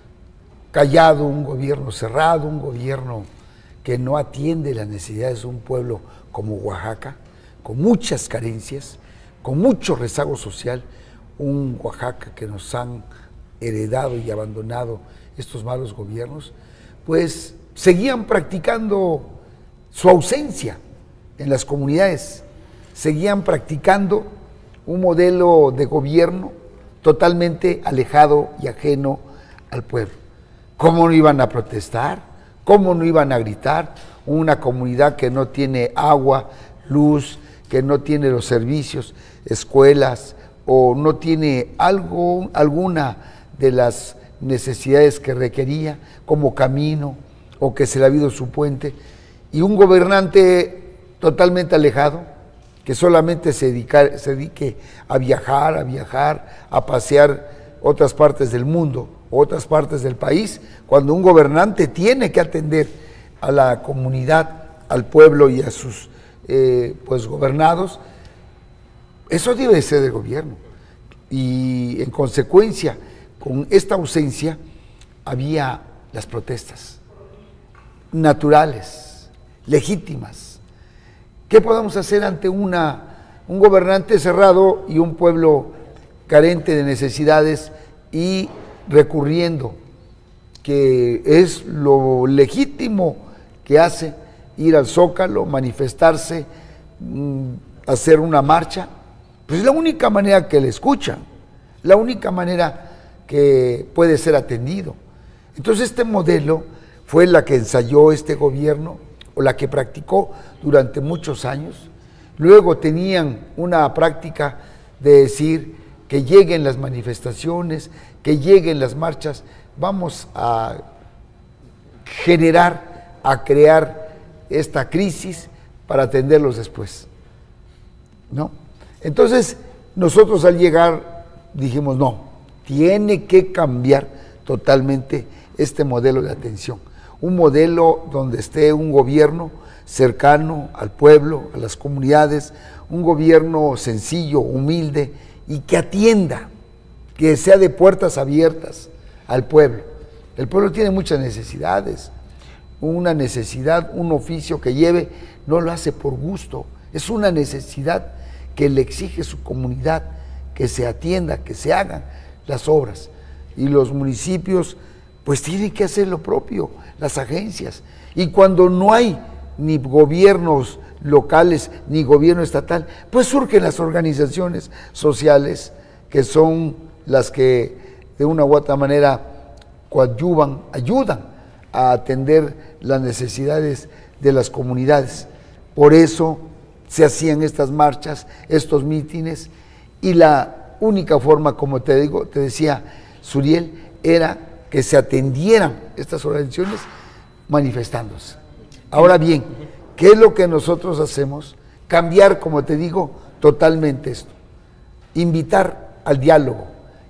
callado, un gobierno cerrado, un gobierno que no atiende las necesidades de un pueblo como Oaxaca, con muchas carencias, con mucho rezago social, un Oaxaca que nos han heredado y abandonado estos malos gobiernos, pues seguían practicando su ausencia en las comunidades, seguían practicando un modelo de gobierno totalmente alejado y ajeno al pueblo. ¿Cómo no iban a protestar? ¿Cómo no iban a gritar? Una comunidad que no tiene agua, luz, que no tiene los servicios, escuelas, o no tiene algo, alguna de las necesidades que requería, como camino, o que se le ha habido su puente, y un gobernante totalmente alejado, que solamente se, dedica, se dedique a viajar, a viajar, a pasear otras partes del mundo, otras partes del país, cuando un gobernante tiene que atender a la comunidad, al pueblo y a sus eh, pues gobernados. Eso debe ser del gobierno, y en consecuencia, con esta ausencia, había las protestas naturales, legítimas. ¿Qué podemos hacer ante una, un gobernante cerrado y un pueblo carente de necesidades y recurriendo, que es lo legítimo que hace, ir al Zócalo, manifestarse, hacer una marcha? Pues es la única manera que le escuchan, la única manera que puede ser atendido. Entonces este modelo fue la que ensayó este gobierno, o la que practicó durante muchos años, Luego tenían una práctica de decir que lleguen las manifestaciones, que lleguen las marchas, vamos a generar, a crear esta crisis para atenderlos después, ¿no? Entonces, nosotros al llegar dijimos, no, tiene que cambiar totalmente este modelo de atención, un modelo donde esté un gobierno cercano al pueblo, a las comunidades, un gobierno sencillo, humilde y que atienda, que sea de puertas abiertas al pueblo. El pueblo tiene muchas necesidades, una necesidad, un oficio que lleve, no lo hace por gusto, es una necesidad que le exige su comunidad, que se atienda, que se hagan las obras. Y los municipios pues tienen que hacer lo propio, las agencias. Y cuando no hay ni gobiernos locales ni gobierno estatal, pues surgen las organizaciones sociales que son las que de una u otra manera coadyuvan, ayudan a atender las necesidades de las comunidades. Por eso se hacían estas marchas, estos mítines, y la única forma, como te digo, te decía Suriel, era que se atendieran estas organizaciones manifestándose. Ahora bien, ¿qué es lo que nosotros hacemos? Cambiar, como te digo, totalmente esto. Invitar al diálogo,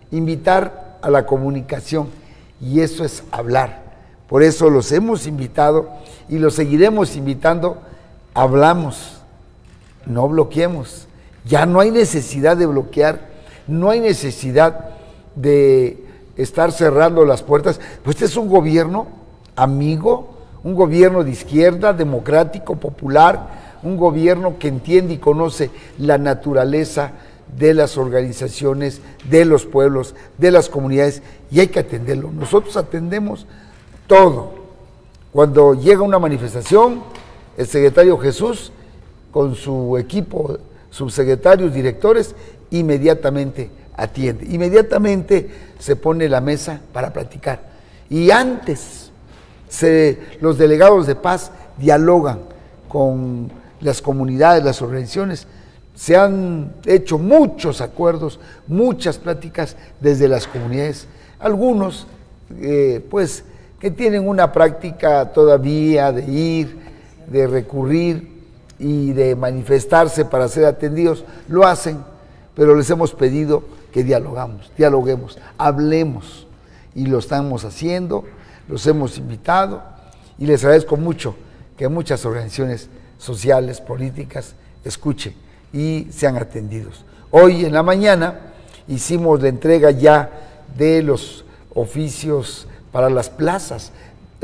invitar a la comunicación, y eso es hablar. Por eso los hemos invitado y los seguiremos invitando. Hablamos, no bloqueemos. Ya no hay necesidad de bloquear, no hay necesidad de estar cerrando las puertas. Pues este es un gobierno amigo, un gobierno de izquierda, democrático, popular, un gobierno que entiende y conoce la naturaleza de las organizaciones, de los pueblos, de las comunidades, y hay que atenderlo. Nosotros atendemos todo. Cuando llega una manifestación, el secretario Jesús, con su equipo, subsecretarios, directores, inmediatamente atiende, inmediatamente se pone la mesa para platicar. Y antes, se, los delegados de paz dialogan con las comunidades, las organizaciones. Se han hecho muchos acuerdos, muchas pláticas desde las comunidades. Algunos, eh, pues, que tienen una práctica todavía de ir, de recurrir y de manifestarse para ser atendidos, lo hacen, pero les hemos pedido que dialogamos, dialoguemos, hablemos, y lo estamos haciendo, los hemos invitado, y les agradezco mucho que muchas organizaciones sociales, políticas, escuchen y sean atendidos. Hoy en la mañana hicimos la entrega ya de los oficios para las plazas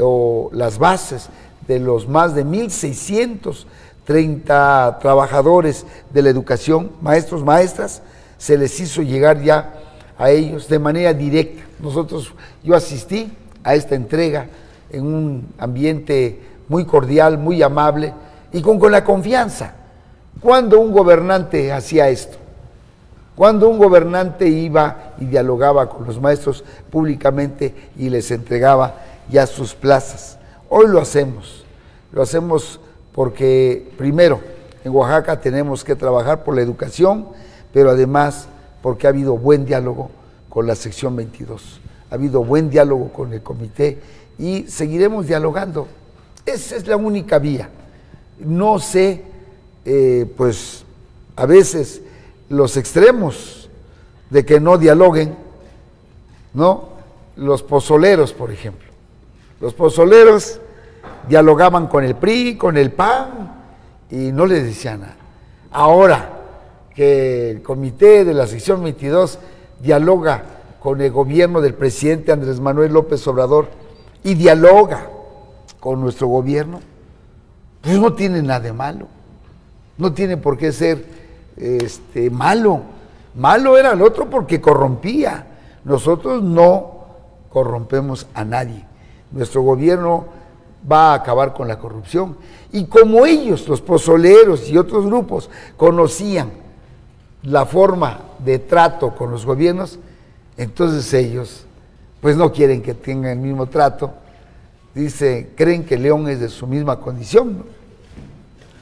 o las bases de los más de mil seiscientos treinta trabajadores de la educación, maestros, maestras, se les hizo llegar ya a ellos de manera directa. Nosotros, yo asistí a esta entrega en un ambiente muy cordial, muy amable y con, con la confianza. Cuando un gobernante hacía esto, cuando un gobernante iba y dialogaba con los maestros públicamente y les entregaba ya sus plazas. Hoy lo hacemos, lo hacemos porque primero en Oaxaca tenemos que trabajar por la educación, pero además porque ha habido buen diálogo con la sección veintidós, ha habido buen diálogo con el comité y seguiremos dialogando. Esa es la única vía. No sé, eh, pues a veces los extremos de que no dialoguen, ¿no? Los pozoleros, por ejemplo. Los pozoleros dialogaban con el P R I, con el P A N y no les decían nada. Ahora que el comité de la sección veintidós dialoga con el gobierno del presidente Andrés Manuel López Obrador y dialoga con nuestro gobierno, pues no tiene nada de malo, no tiene por qué ser este, malo. Malo era el otro porque corrompía. Nosotros no corrompemos a nadie. Nuestro gobierno va a acabar con la corrupción. Y como ellos, los pozoleros y otros grupos, conocían la forma de trato con los gobiernos, entonces ellos pues no quieren que tengan el mismo trato. Dice, creen que León es de su misma condición, ¿no?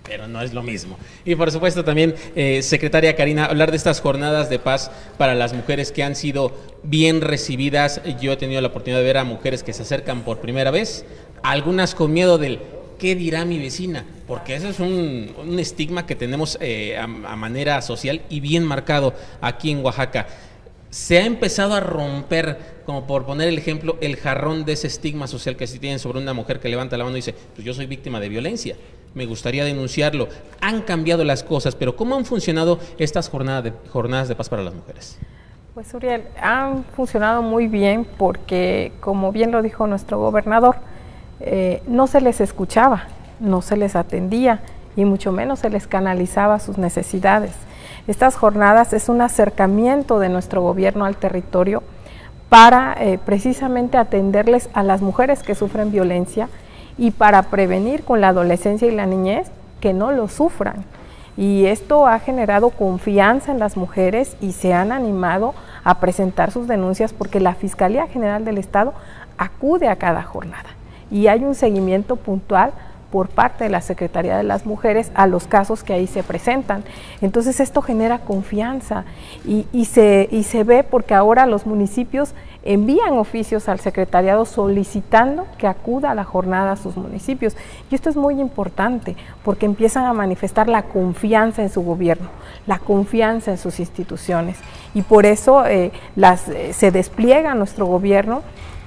pero no es lo mismo. Y por supuesto también, eh, secretaria Karina, hablar de estas jornadas de paz para las mujeres que han sido bien recibidas. Yo he tenido la oportunidad de ver a mujeres que se acercan por primera vez, algunas con miedo del ¿qué dirá mi vecina? Porque eso es un, un estigma que tenemos eh, a, a manera social y bien marcado aquí en Oaxaca. Se ha empezado a romper, como por poner el ejemplo, el jarrón de ese estigma social que se tiene sobre una mujer que levanta la mano y dice, pues yo soy víctima de violencia, me gustaría denunciarlo. Han cambiado las cosas, pero ¿cómo han funcionado estas jornadas de, jornadas de paz para las mujeres? Pues Uriel, han funcionado muy bien porque, como bien lo dijo nuestro gobernador, eh, no se les escuchaba, no se les atendía y mucho menos se les canalizaba sus necesidades. Estas jornadas es un acercamiento de nuestro gobierno al territorio para eh, precisamente atenderles a las mujeres que sufren violencia y para prevenir con la adolescencia y la niñez que no lo sufran. Y esto ha generado confianza en las mujeres y se han animado a presentar sus denuncias porque la Fiscalía General del Estado acude a cada jornada y hay un seguimiento puntual por parte de la Secretaría de las Mujeres a los casos que ahí se presentan. Entonces esto genera confianza y, y, se, y se ve porque ahora los municipios envían oficios al secretariado solicitando que acuda a la jornada a sus municipios. Y esto es muy importante porque empiezan a manifestar la confianza en su gobierno, la confianza en sus instituciones. Y por eso eh, las, eh, se despliega nuestro gobierno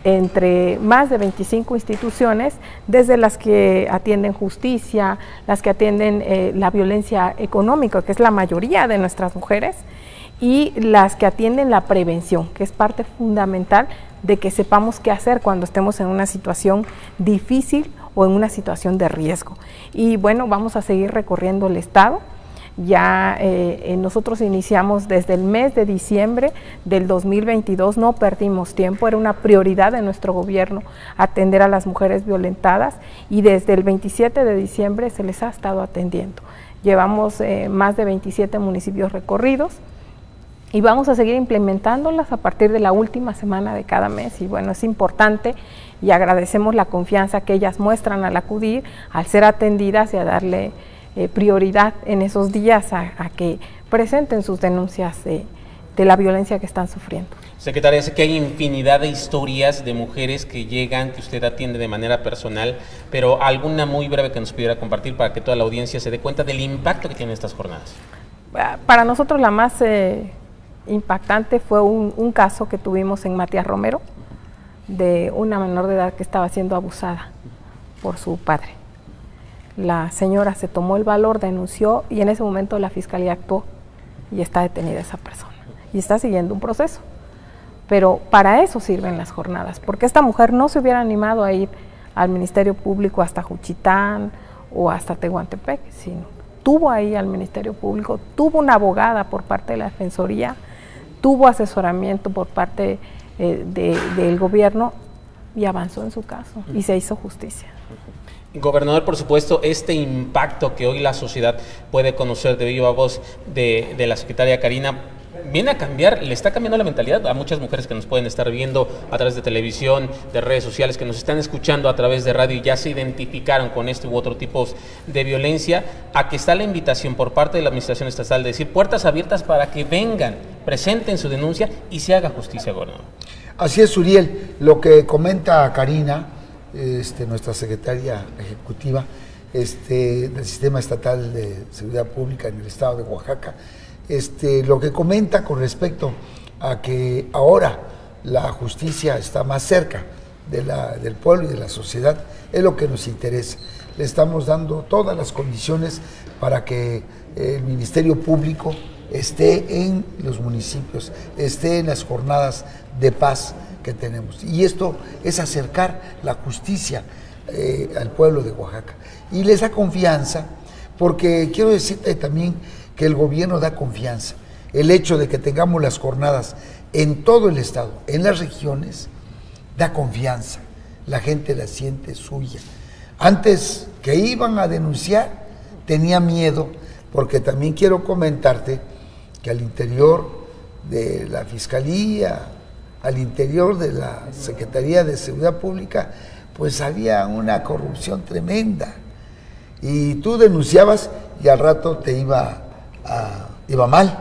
entre más de veinticinco instituciones, desde las que atienden justicia, las que atienden eh, la violencia económica, que es la mayoría de nuestras mujeres, y las que atienden la prevención, que es parte fundamental de que sepamos qué hacer cuando estemos en una situación difícil o en una situación de riesgo. Y bueno, vamos a seguir recorriendo el estado. Ya eh, nosotros iniciamos desde el mes de diciembre del dos mil veintidós, no perdimos tiempo, era una prioridad de nuestro gobierno atender a las mujeres violentadas y desde el veintisiete de diciembre se les ha estado atendiendo. Llevamos eh, más de veintisiete municipios recorridos y vamos a seguir implementándolas a partir de la última semana de cada mes y bueno, es importante y agradecemos la confianza que ellas muestran al acudir, al ser atendidas y a darle Eh, prioridad en esos días a, a que presenten sus denuncias de, de la violencia que están sufriendo. Secretaria, sé que hay infinidad de historias de mujeres que llegan, que usted atiende de manera personal, pero alguna muy breve que nos pudiera compartir para que toda la audiencia se dé cuenta del impacto que tienen estas jornadas. Para nosotros la más eh, impactante fue un, un caso que tuvimos en Matías Romero, de una menor de edad que estaba siendo abusada por su padre. La señora se tomó el valor, denunció y en ese momento la fiscalía actuó y está detenida esa persona y está siguiendo un proceso. Pero para eso sirven las jornadas, porque esta mujer no se hubiera animado a ir al Ministerio Público hasta Juchitán o hasta Tehuantepec, sino tuvo ahí al Ministerio Público, tuvo una abogada por parte de la Defensoría, tuvo asesoramiento por parte eh, de, del gobierno y avanzó en su caso y se hizo justicia. Gobernador, por supuesto, este impacto que hoy la sociedad puede conocer de viva voz de, de la secretaria Karina, viene a cambiar, le está cambiando la mentalidad a muchas mujeres que nos pueden estar viendo a través de televisión, de redes sociales, que nos están escuchando a través de radio y ya se identificaron con este u otro tipo de violencia, a que está la invitación por parte de la Administración Estatal de decir puertas abiertas para que vengan, presenten su denuncia y se haga justicia, gobernador. Así es, Uriel, lo que comenta Karina, Este, nuestra secretaria ejecutiva este, del Sistema Estatal de Seguridad Pública en el estado de Oaxaca, este, lo que comenta con respecto a que ahora la justicia está más cerca de la, del pueblo y de la sociedad, es lo que nos interesa. Le estamos dando todas las condiciones para que el Ministerio Público esté en los municipios, esté en las jornadas de paz que tenemos. Y esto es acercar la justicia eh, al pueblo de Oaxaca. Y les da confianza, porque quiero decirte también que el gobierno da confianza. El hecho de que tengamos las jornadas en todo el estado, en las regiones, da confianza. La gente la siente suya. Antes que iban a denunciar, tenía miedo, porque también quiero comentarte que al interior de la Fiscalía, al interior de la Secretaría de Seguridad Pública, pues había una corrupción tremenda. Y tú denunciabas y al rato te iba, a, iba mal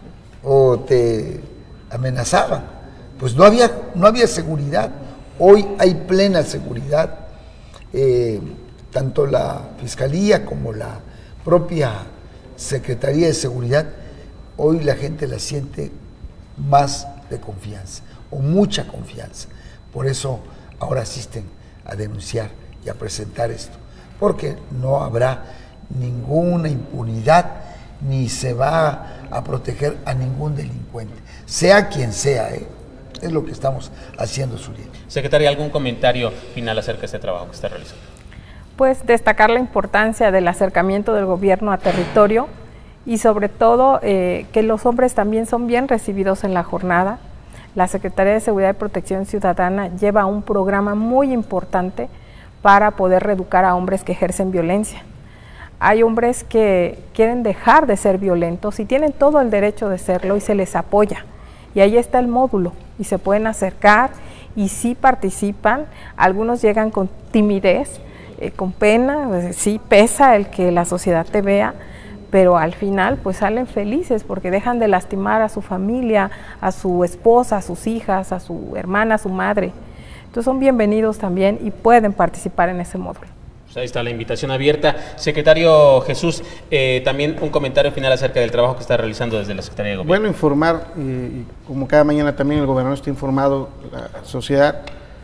o te amenazaban. Pues no había, no había seguridad. Hoy hay plena seguridad. Eh, tanto la Fiscalía como la propia Secretaría de Seguridad, hoy la gente la siente más de confianza o mucha confianza. Por eso ahora asisten a denunciar y a presentar esto, porque no habrá ninguna impunidad ni se va a proteger a ningún delincuente, sea quien sea, ¿eh? Es lo que estamos haciendo, Suriel. Secretaria, ¿algún comentario final acerca de este trabajo que está realizando? Pues destacar la importancia del acercamiento del gobierno a territorio y sobre todo eh, que los hombres también son bien recibidos en la jornada. La Secretaría de Seguridad y Protección Ciudadana lleva un programa muy importante para poder reeducar a hombres que ejercen violencia. Hay hombres que quieren dejar de ser violentos y tienen todo el derecho de serlo y se les apoya. Y ahí está el módulo y se pueden acercar y sí participan. Algunos llegan con timidez, eh, con pena, pues, sí pesa el que la sociedad te vea, pero al final pues salen felices porque dejan de lastimar a su familia, a su esposa, a sus hijas, a su hermana, a su madre. Entonces son bienvenidos también y pueden participar en ese módulo. Pues ahí está la invitación abierta. Secretario Jesús, eh, también un comentario final acerca del trabajo que está realizando desde la Secretaría de Gobierno. Bueno, informar, eh, como cada mañana también el gobernador está informado, la sociedad,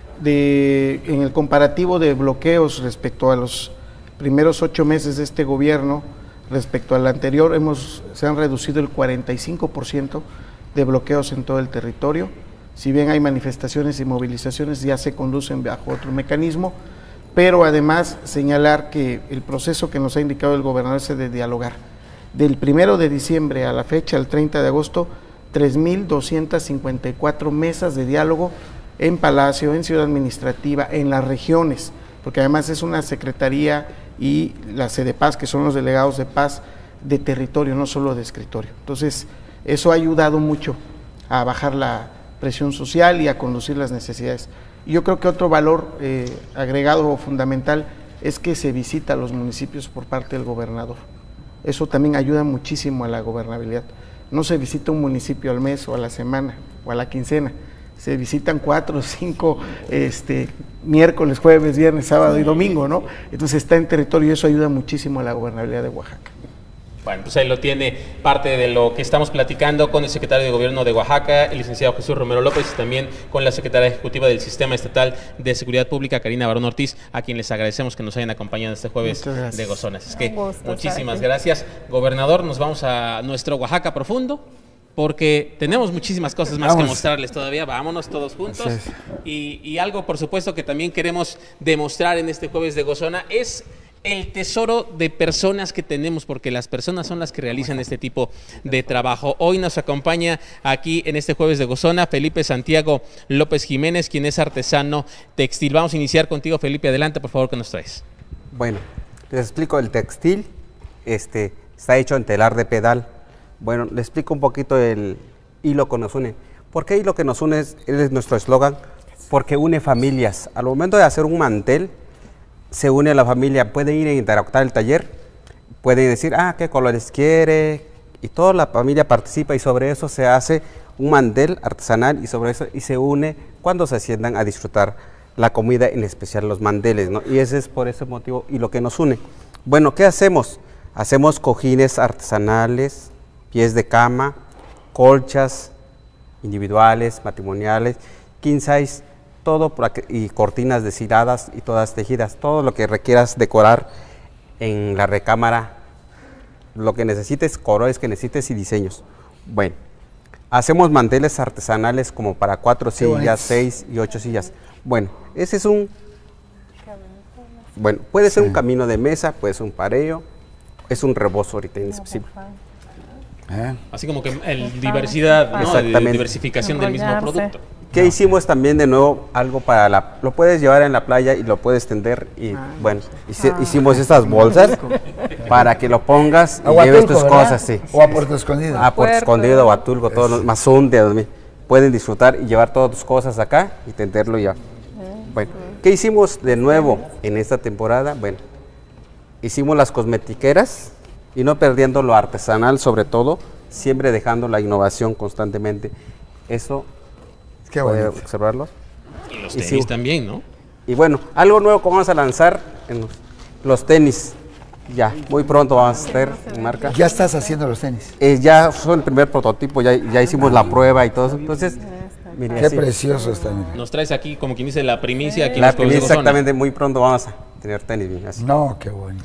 de, en el comparativo de bloqueos respecto a los primeros ocho meses de este gobierno, respecto al anterior, hemos, se han reducido el cuarenta y cinco por ciento de bloqueos en todo el territorio. Si bien hay manifestaciones y movilizaciones, ya se conducen bajo otro mecanismo, pero además señalar que el proceso que nos ha indicado el gobernador es de dialogar. Del primero de diciembre a la fecha, el treinta de agosto, tres mil doscientas cincuenta y cuatro mesas de diálogo en Palacio, en Ciudad Administrativa, en las regiones, porque además es una secretaría y la CEDEPAZ, que son los delegados de paz de territorio, no solo de escritorio. Entonces, eso ha ayudado mucho a bajar la presión social y a conducir las necesidades. Y yo creo que otro valor eh, agregado o fundamental es que se visita a los municipios por parte del gobernador. Eso también ayuda muchísimo a la gobernabilidad. No se visita un municipio al mes o a la semana o a la quincena, se visitan cuatro o cinco este, miércoles, jueves, viernes, sábado y domingo, ¿no? Entonces está en territorio y eso ayuda muchísimo a la gobernabilidad de Oaxaca. Bueno, pues ahí lo tiene parte de lo que estamos platicando con el secretario de Gobierno de Oaxaca, el licenciado Jesús Romero López, y también con la secretaria ejecutiva del Sistema Estatal de Seguridad Pública, Karina Barón Ortiz, a quien les agradecemos que nos hayan acompañado este jueves de Gozonas. Es que gusto, muchísimas ¿sabes? gracias. Gobernador, nos vamos a nuestro Oaxaca profundo, porque tenemos muchísimas cosas más Vamos. que mostrarles todavía. Vámonos todos juntos. Y, y algo, por supuesto, que también queremos demostrar en este jueves de Gozona es el tesoro de personas que tenemos, porque las personas son las que realizan este tipo de trabajo. Hoy nos acompaña aquí en este jueves de Gozona Felipe Santiago López Jiménez, quien es artesano textil. Vamos a iniciar contigo, Felipe. Adelante, por favor, ¿qué nos traes? Bueno, les explico el textil. Este está hecho en telar de pedal. Bueno, les explico un poquito el hilo que nos une. ¿Por qué hilo que nos une es, es nuestro eslogan? Porque une familias. Al momento de hacer un mantel, se une a la familia. Puede ir a interactuar el taller, puede decir, ah, qué colores quiere, y toda la familia participa y sobre eso se hace un mantel artesanal y sobre eso y se une cuando se sientan a disfrutar la comida, en especial los manteles, ¿no? Y ese es por ese motivo y lo que nos une. Bueno, ¿qué hacemos? Hacemos cojines artesanales, pies de cama, colchas individuales, matrimoniales, king size, todo y cortinas deshiladas y todas tejidas, todo lo que requieras decorar en la recámara, lo que necesites, colores que necesites y diseños. Bueno, hacemos manteles artesanales como para cuatro sillas, seis y ocho sillas. Bueno, ese es un, bueno, puede ser sí. un camino de mesa, puede ser un pareo, es un rebozo ahorita inespecífico. ¿Eh? Así como que el diversidad, ¿no? De diversificación del mismo producto. ¿Qué hicimos también de nuevo? Algo para la... Lo puedes llevar en la playa y lo puedes tender y ah, bueno, hice, ah, hicimos estas bolsas para que lo pongas y a lleves tus ¿verdad? cosas, sí. O a Puerto Escondido. A Puerto Escondido o a Tulco, todos más un de pueden disfrutar y llevar todas tus cosas acá y tenderlo ya. Bueno, ¿qué hicimos de nuevo en esta temporada? Bueno, hicimos las cosmetiqueras y no perdiendo lo artesanal sobre todo, siempre dejando la innovación constantemente. Eso, Qué puede bonito. observarlo. Y los Y tenis sí. también, ¿no? Y bueno, algo nuevo que vamos a lanzar en los, los tenis. Ya, muy pronto vamos a hacer en marca. Ya estás haciendo los tenis. Eh, ya fue el primer prototipo, ya, ya hicimos la prueba y todo eso. Entonces, mire, Qué así. precioso está, mira. Nos traes aquí, como quien dice, la primicia aquí en La los Jueves de Gozona. exactamente, muy pronto vamos a tener tenis. mire, así. No, qué bonito.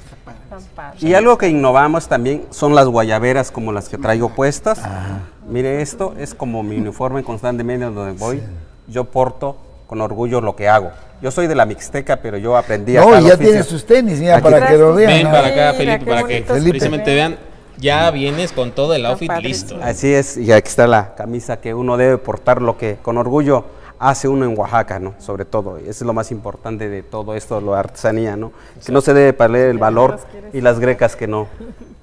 Y algo que innovamos también son las guayaberas como las que traigo puestas. Mire, esto es como mi uniforme constantemente donde voy. Yo porto con orgullo lo que hago. Yo soy de la Mixteca, pero yo aprendí No, acá el ya oficio. tienes tus tenis, mira, Aquí. para que lo vean. Ven ¿no? para acá, Mira, Felipe, qué para que bonitos. Felipe. precisamente vean, ya vienes con todo el outfit listo. Así es, y aquí está la camisa que uno debe portar, lo que con orgullo hace uno en Oaxaca, ¿no? Sobre todo, eso es lo más importante de todo esto, la artesanía, ¿no? Que no se debe perder el valor y las grecas que no.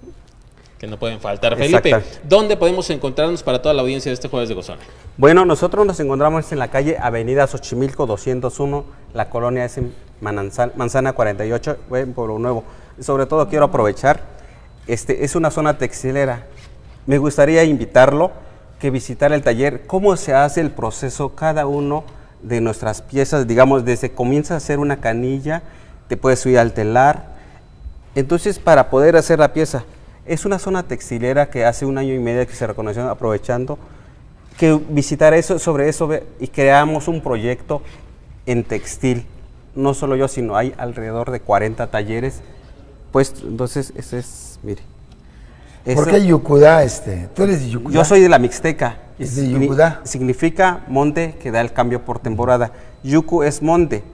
Que no pueden faltar. Felipe, Exacto. ¿dónde podemos encontrarnos para toda la audiencia de este Jueves de Gozona? Bueno, nosotros nos encontramos en la calle Avenida Xochimilco doscientos uno, la colonia es en Mananzal- Manzana cuarenta y ocho, en Pueblo Nuevo. Sobre todo quiero aprovechar, este es una zona textilera. Me gustaría invitarlo que visitara el taller, cómo se hace el proceso cada uno de nuestras piezas, digamos, desde comienza a hacer una canilla, te puedes subir al telar. Entonces, para poder hacer la pieza, es una zona textilera que hace un año y medio que se reconoció, aprovechando que visitar eso, sobre eso ve- y creamos un proyecto en textil. No solo yo, sino hay alrededor de cuarenta talleres. Pues entonces, ese es, mire. ¿Por Eso- qué Yucudá, este? ¿Tú eres de Yucudá? Yo soy de la Mixteca. y ¿Es de signi- Yucudá? Significa monte que da el cambio por temporada. Yucu es monte.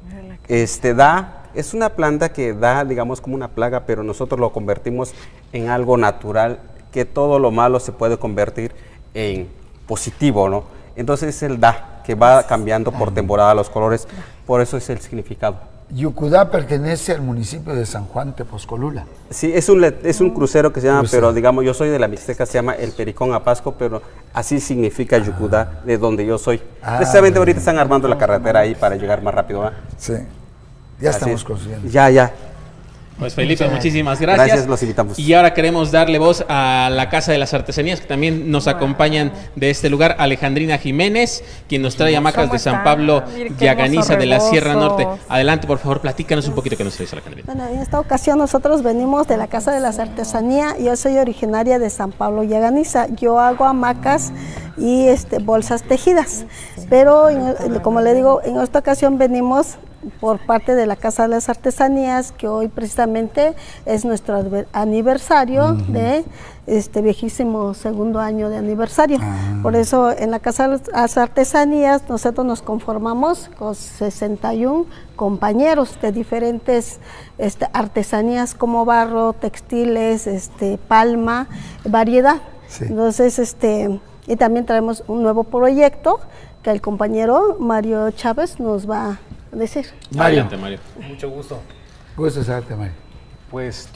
Este da, es una planta que da, digamos, como una plaga, pero nosotros lo convertimos en algo natural, que todo lo malo se puede convertir en positivo, ¿no? Entonces es el da, que va cambiando por temporada los colores, por eso es el significado. Yucudá pertenece al municipio de San Juan Tepozcolula. Sí, es un, le- es un crucero que se llama, Crucero. pero digamos, yo soy de la Mixteca, se llama el Pericón Apasco, pero así significa Yucudá, de donde yo soy. Ah, Precisamente muy ahorita están armando la carretera ahí para llegar más rápido, ¿verdad? Sí. Ya Así estamos es. construyendo. Ya, ya. Pues Felipe, Muchas muchísimas gracias. Gracias, los invitamos. Y ahora queremos darle voz a la Casa de las Artesanías, que también nos acompañan de este lugar, Alejandrina Jiménez, quien nos trae hamacas ¿Cómo de San están? Pablo Mire qué Yaganiza hermosos de la Sierra Norte. rebozos. Adelante, por favor, platícanos un poquito qué nos traes, Alejandrina. Bueno, en esta ocasión nosotros venimos de la Casa de las Artesanías. Yo soy originaria de San Pablo Yaganiza. Yo hago hamacas y este, bolsas tejidas. Pero, en- como le digo, en esta ocasión venimos por parte de la Casa de las Artesanías, que hoy precisamente es nuestro adver- aniversario de este viejísimo segundo año de aniversario. Por eso en la Casa de las Artesanías nosotros nos conformamos con sesenta y uno compañeros de diferentes este, artesanías como barro, textiles, este, palma, variedad. Sí. Entonces, este, y también traemos un nuevo proyecto que el compañero Mario Chávez nos va a decir. Mario, Adelante, Mario. Mucho gusto. gusto saludarte, Mario. Pues,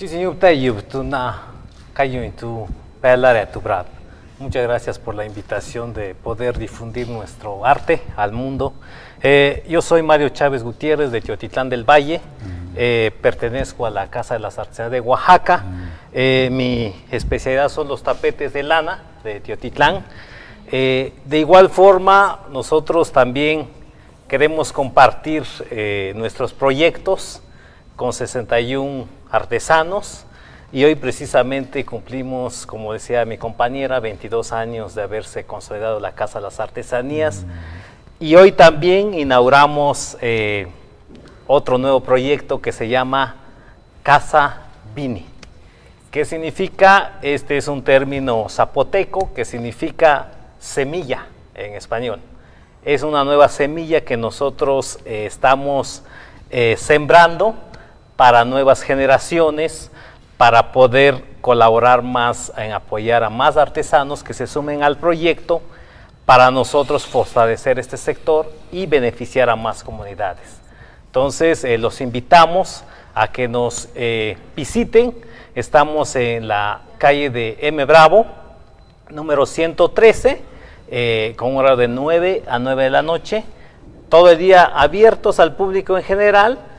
muchas gracias por la invitación de poder difundir nuestro arte al mundo. Eh, yo soy Mario Chávez Gutiérrez de Teotitlán del Valle, eh, pertenezco a la Casa de las Artesanías de Oaxaca. Eh, mi especialidad son los tapetes de lana de Teotitlán. Eh, de igual forma, nosotros también queremos compartir eh, nuestros proyectos con sesenta y uno artesanos y hoy precisamente cumplimos, como decía mi compañera, veintidós años de haberse consolidado la Casa de las Artesanías y hoy también inauguramos eh, otro nuevo proyecto que se llama Casa Bini. ¿Qué significa? Este es un término zapoteco que significa semilla en español. Es una nueva semilla que nosotros eh, estamos eh, sembrando para nuevas generaciones, para poder colaborar más en apoyar a más artesanos que se sumen al proyecto, para nosotros fortalecer este sector y beneficiar a más comunidades. Entonces, eh, los invitamos a que nos eh, visiten. Estamos en la calle de M. Bravo, número ciento trece, eh, con un horario de nueve a nueve de la noche, todo el día abiertos al público en general,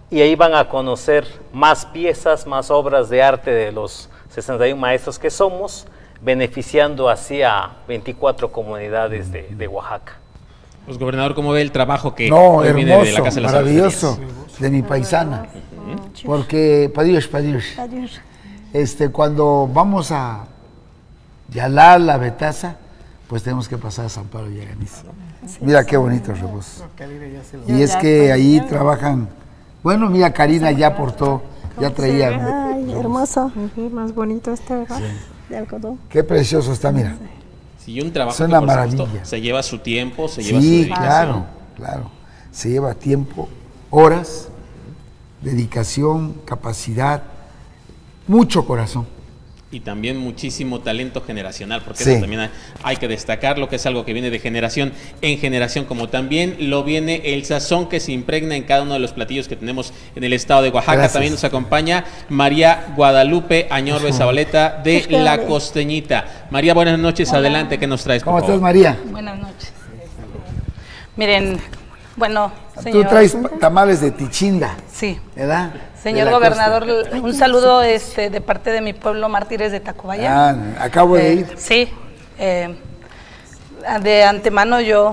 y ahí van a conocer más piezas, más obras de arte de los sesenta y uno maestros que somos, beneficiando así a veinticuatro comunidades de, de Oaxaca. Pues, gobernador, ¿cómo ve el trabajo que no, hoy hermoso, viene de la Casa de las maravilloso, Artesanías? de mi paisana, porque, padios, padios, este, cuando vamos a Yalal, la Betaza, pues tenemos que pasar a San Pablo Yeganiza. Mira qué bonito el rebozo. Y es que ahí trabajan, bueno, mira, Karina ya aportó, ya traía. Ay, hermoso. Más bonito este, ¿verdad? Sí. De algodón. Qué precioso está, mira. Sí, un trabajo es que, una por maravilla. supuesto, se lleva su tiempo, se lleva Sí, su dedicación. claro, claro. Se lleva tiempo, horas, dedicación, capacidad, mucho corazón. Y también muchísimo talento generacional, porque Sí. eso también hay, hay que destacarlo, que es algo que viene de generación en generación, como también lo viene el sazón que se impregna en cada uno de los platillos que tenemos en el estado de Oaxaca. Gracias. También nos acompaña María Guadalupe Añorbe Zabaleta de Pues, La claro. Costeñita. María, buenas noches, Hola. adelante, ¿qué nos traes? por ¿Cómo favor? estás, María? Buenas noches. Miren, bueno, Tú señor, traes tamales de Tichinda. Sí. ¿Verdad? Señor De la gobernador, costa. un saludo este, de parte de mi pueblo Mártires de Tacubaya. Ah, acabo de Eh, ir. Sí. eh, de antemano yo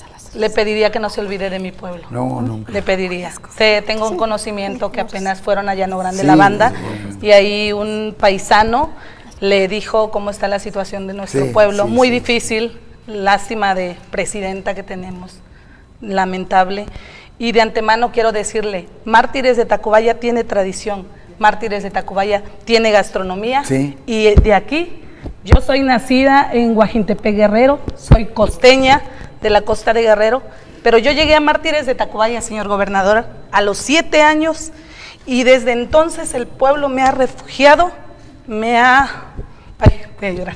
le pediría que no se olvide de mi pueblo. No, nunca. Le pediría. Te- tengo un conocimiento que apenas fueron a Llano Grande Sí, la banda sí. y ahí un paisano le dijo cómo está la situación de nuestro Sí, pueblo. sí, Muy sí. difícil, lástima de presidenta que tenemos, lamentable. Y de antemano quiero decirle, Mártires de Tacubaya tiene tradición, Mártires de Tacubaya tiene gastronomía. Sí. Y de aquí, yo soy nacida en Guajintepec, Guerrero, soy costeña de la costa de Guerrero, pero yo llegué a Mártires de Tacubaya, señor gobernador, a los siete años, y desde entonces el pueblo me ha refugiado, me ha... Ay, voy a llorar.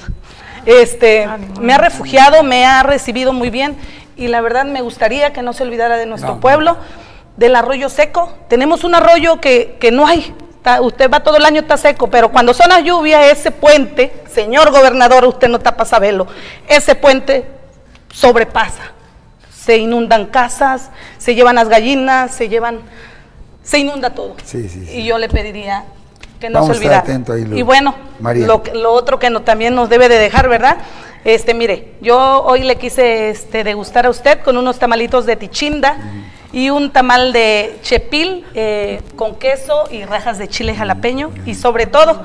Este, me ha refugiado, me ha recibido muy bien, y la verdad me gustaría que no se olvidara de nuestro No. pueblo, del arroyo seco. Tenemos un arroyo que, que no hay, está- usted va todo el año, está seco, pero cuando son las lluvias, ese puente, señor gobernador, usted no está para saberlo, ese puente sobrepasa. Se inundan casas, se llevan las gallinas, se llevan, se inunda todo. Sí, sí, sí. Y yo le pediría que no Vamos se a estar olvidara. atento ahí, Lu- Y bueno, María. lo, que- lo otro que no, también nos debe de dejar, ¿verdad? Este, mire, yo hoy le quise este, degustar a usted con unos tamalitos de Tichinda y un tamal de chepil eh, con queso y rajas de chile jalapeño, y sobre todo,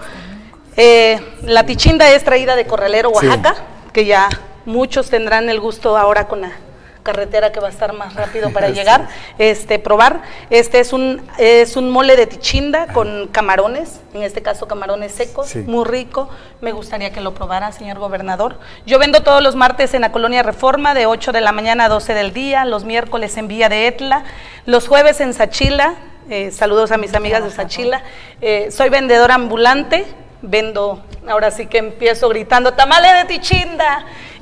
eh, la Tichinda es traída de Corralero, Sí. Oaxaca, que ya muchos tendrán el gusto ahora con la carretera que va a estar más rápido para Sí. llegar, este, probar. Este es un, es un mole de Tichinda con camarones, en este caso camarones secos, Sí. muy rico. Me gustaría que lo probara, señor gobernador. Yo vendo todos los martes en la Colonia Reforma, de ocho de la mañana a doce del día, los miércoles en Villa de Etla, los jueves en Sachila, eh, saludos a mis amigas de Sachila. Eh, soy vendedora ambulante, vendo, ahora sí que empiezo gritando, tamales de Tichinda,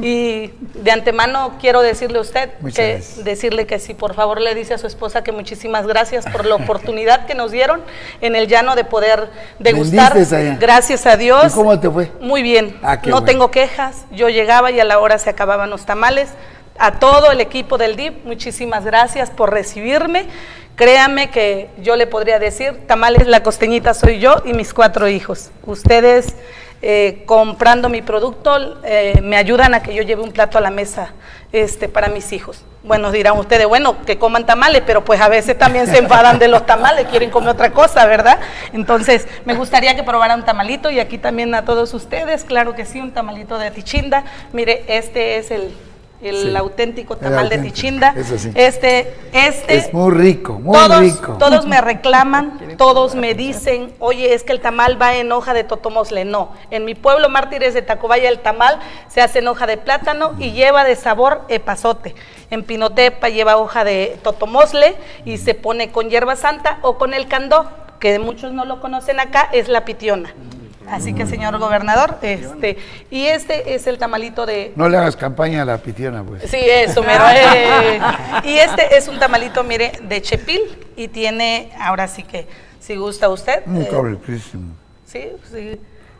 y de antemano quiero decirle a usted, Muchas que, gracias. decirle que si por favor le dice a su esposa que muchísimas gracias por la oportunidad que nos dieron en el llano de poder degustar. Vendiste allá. Gracias a Dios. ¿Y cómo te fue? Muy bien, Ah, qué no bueno. tengo quejas, yo llegaba y a la hora se acababan los tamales. A todo el equipo del D I P, muchísimas gracias por recibirme. Créanme que yo le podría decir, tamales La Costeñita soy yo y mis cuatro hijos. Ustedes eh, comprando mi producto eh, me ayudan a que yo lleve un plato a la mesa este, para mis hijos. Bueno, dirán ustedes, bueno, que coman tamales, pero pues a veces también se enfadan de los tamales, quieren comer otra cosa, ¿verdad? Entonces, me gustaría que probara un tamalito, y aquí también a todos ustedes, claro que sí, un tamalito de Tichinda. Mire, este es el, el Sí, auténtico el tamal de auténtico, Tichinda. eso sí. Este, este... Es muy rico, muy todos, rico. todos me reclaman, todos me dicen, oye, es que el tamal va en hoja de totomosle. No, en mi pueblo Mártires de Tacubaya el tamal se hace en hoja de plátano y lleva de sabor epazote. En Pinotepa lleva hoja de totomosle y se pone con hierba santa o con el candó, que muchos no lo conocen acá, es la pitiona. Así que, señor gobernador, este, y este es el tamalito de... No le hagas campaña a la pitiona, pues. Sí, eso, mero. eh. Y este es un tamalito, mire, de chepil, y tiene, ahora sí que, si gusta usted. Mm, eh, está riquísimo. sí, sí.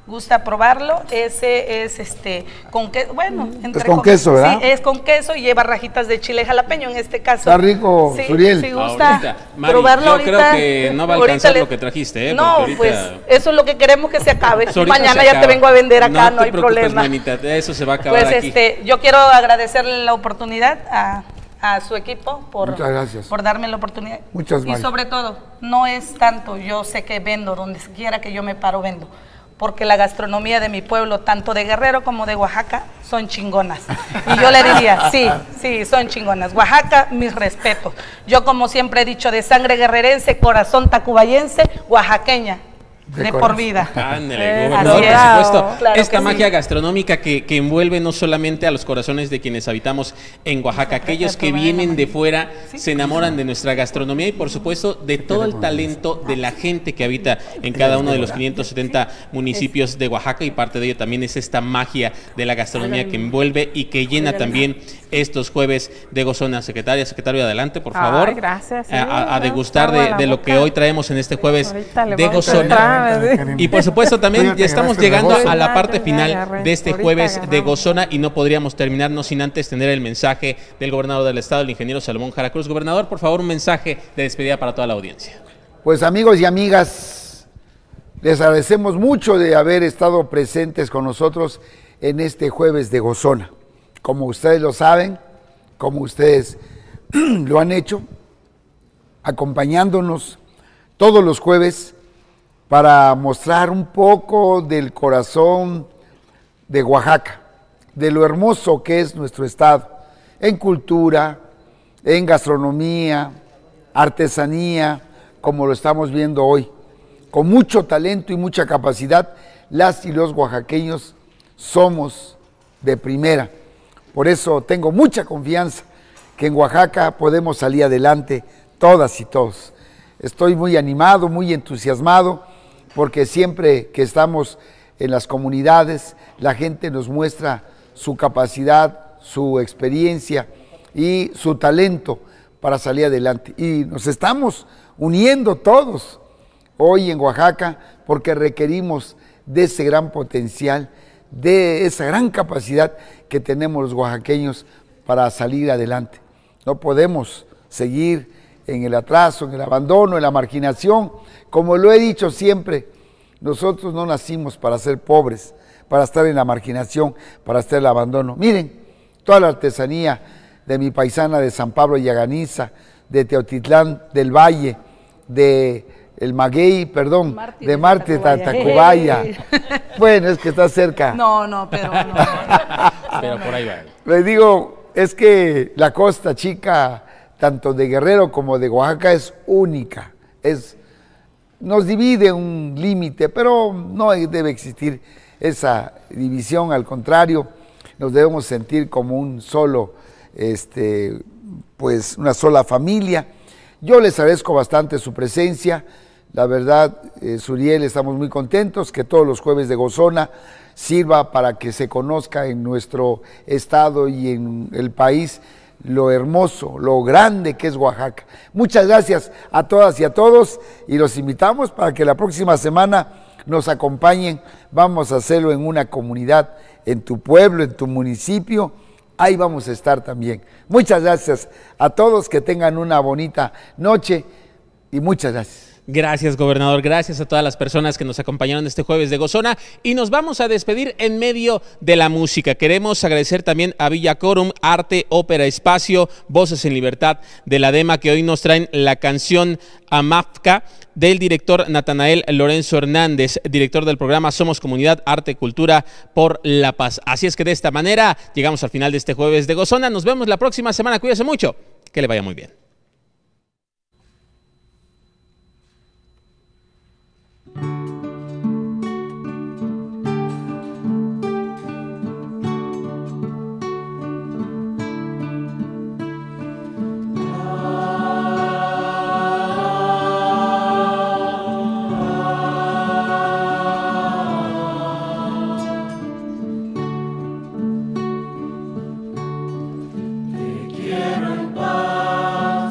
gusta probarlo, ese es este con queso, bueno, entre es con queso, ¿verdad? Sí, es con queso y lleva rajitas de chile jalapeño en este caso. Está rico, sí, Suriel. Si gusta Ahorita, Mari, probarlo yo ahorita. creo que no va a alcanzar le... lo que trajiste, ¿eh? No, ahorita... pues eso es lo que queremos que se acabe. Ahorita Mañana se ya acaba. te vengo a vender acá, no, no hay te preocupes, problema. Manita, eso se va a acabar Pues aquí. este, yo quiero agradecerle la oportunidad a a su equipo por, Muchas gracias. por darme la oportunidad. Muchas gracias. Y sobre todo, no es tanto, yo sé que vendo, donde quiera que yo me paro vendo, porque la gastronomía de mi pueblo, tanto de Guerrero como de Oaxaca, son chingonas. Y yo le diría, sí, sí, son chingonas. Oaxaca, mis respetos. Yo, como siempre he dicho, de sangre guerrerense, corazón tacubayense, oaxaqueña. De, de por vida. Ándale, gobernador, por supuesto. Claro Esta magia sí. gastronómica que, que envuelve no solamente a los corazones de quienes habitamos en Oaxaca, aquellos que vienen de fuera se enamoran de nuestra gastronomía y por supuesto de todo el talento de la gente que habita en cada uno de los quinientos setenta municipios de Oaxaca, y parte de ello también es esta magia de la gastronomía que envuelve y que llena también estos jueves de Gozona. Secretaria, secretario, adelante, por favor. Ay, gracias. Sí, a, a degustar no, de, de lo que hoy traemos en este jueves de Gozona. Entrar, Y por supuesto también Fíjate, ya estamos gracias, llegando negocio. a la parte Ya, final ya agarré. de este Ahorita jueves de agarramos. Gozona y no podríamos terminarnos sin antes tener el mensaje del gobernador del estado, el ingeniero Salomón Jara Cruz. Gobernador, por favor, un mensaje de despedida para toda la audiencia. Pues amigos y amigas, les agradecemos mucho de haber estado presentes con nosotros en este jueves de Gozona. Como ustedes lo saben, como ustedes lo han hecho, acompañándonos todos los jueves para mostrar un poco del corazón de Oaxaca, de lo hermoso que es nuestro estado, en cultura, en gastronomía, artesanía, como lo estamos viendo hoy. Con mucho talento y mucha capacidad, las y los oaxaqueños somos de primera. Por eso tengo mucha confianza que en Oaxaca podemos salir adelante todas y todos. Estoy muy animado, muy entusiasmado, porque siempre que estamos en las comunidades, la gente nos muestra su capacidad, su experiencia y su talento para salir adelante. Y nos estamos uniendo todos hoy en Oaxaca porque requerimos de ese gran potencial, de esa gran capacidad que tenemos los oaxaqueños para salir adelante. No podemos seguir en el atraso, en el abandono, en la marginación. Como lo he dicho siempre, nosotros no nacimos para ser pobres, para estar en la marginación, para estar en el abandono. Miren, toda la artesanía de mi paisana de San Pablo Yaganiza, de Teotitlán del Valle, de el Maguey, perdón, Martí de de Marte Tacubaya. Tacubaya. Bueno, es que está cerca. No, no, pero no. Pero por ahí va. Les digo, es que la costa chica, tanto de Guerrero como de Oaxaca, es única. Es, nos divide un límite, pero no debe existir esa división, al contrario, nos debemos sentir como un solo, este, pues una sola familia. Yo les agradezco bastante su presencia. La verdad, eh, Suriel, estamos muy contentos que todos los jueves de Gozona sirva para que se conozca en nuestro estado y en el país lo hermoso, lo grande que es Oaxaca. Muchas gracias a todas y a todos y los invitamos para que la próxima semana nos acompañen. Vamos a hacerlo en una comunidad, en tu pueblo, en tu municipio. Ahí vamos a estar también. Muchas gracias a todos, que tengan una bonita noche y muchas gracias. Gracias, gobernador. Gracias a todas las personas que nos acompañaron este jueves de Gozona y nos vamos a despedir en medio de la música. Queremos agradecer también a Villa Corum, Arte, Ópera, Espacio, Voces en Libertad de la DEMA, que hoy nos traen la canción Amafka del director Natanael Lorenzo Hernández, director del programa Somos Comunidad, Arte, Cultura por la Paz. Así es que de esta manera llegamos al final de este jueves de Gozona. Nos vemos la próxima semana. Cuídese mucho. Que le vaya muy bien. Quiero en paz.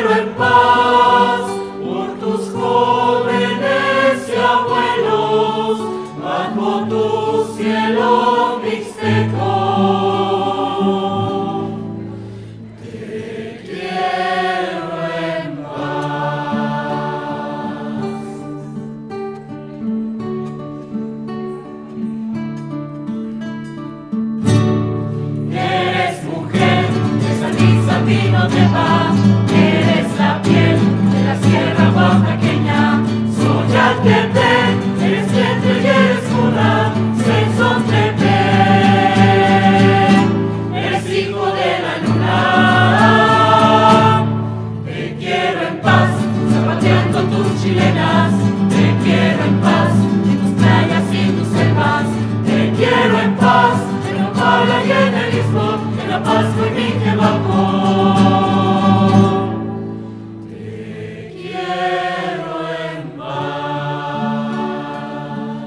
quiero en paz por tus jóvenes y abuelos, bajo tu cielo mixteco. Te quiero en paz. Eres mujer, esa misa vino de paz. Eres la piel de la sierra oaxaqueña. Soy Altepec, eres vientre y eres cuna. Sensontlepec, eres hijo de la luna. Te quiero en paz, zapateando tus chilenas. Te quiero en paz, en tus playas y tus selvas. Te quiero en paz, en Opala y en el Istmo, en La Paz y Miquelbaco. Te quiero en paz.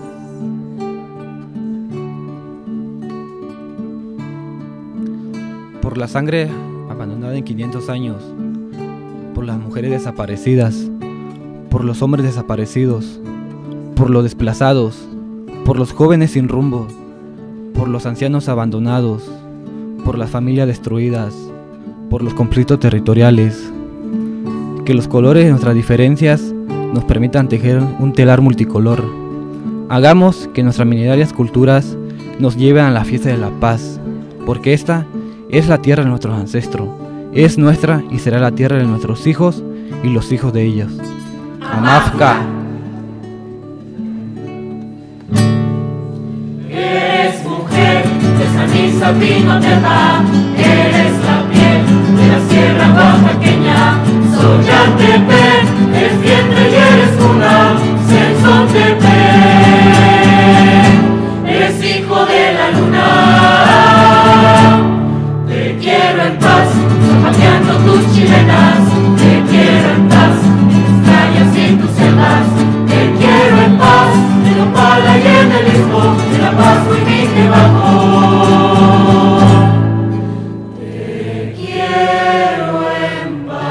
Por la sangre abandonada en quinientos años, por las mujeres desaparecidas, por los hombres desaparecidos, por los desplazados, por los jóvenes sin rumbo, por los ancianos abandonados, por las familias destruidas, por los conflictos territoriales. Que los colores de nuestras diferencias nos permitan tejer un telar multicolor. Hagamos que nuestras milenarias culturas nos lleven a la fiesta de la paz, porque esta es la tierra de nuestros ancestros, es nuestra y será la tierra de nuestros hijos y los hijos de ellos. Amafka. Eres mujer, esa misa vino de paz. Eres la piel de la sierra oaxaqueña. Soy Altepec, eres vientre y eres cuna. Sensontlepec, eres hijo de la luna. Te quiero en paz, zapateando tus chilenas. Te quiero en paz, en tus playas y tus selvas. Te quiero en paz, en Opala y en el Istmo, en La Paz y Miquelbaco. Te quiero en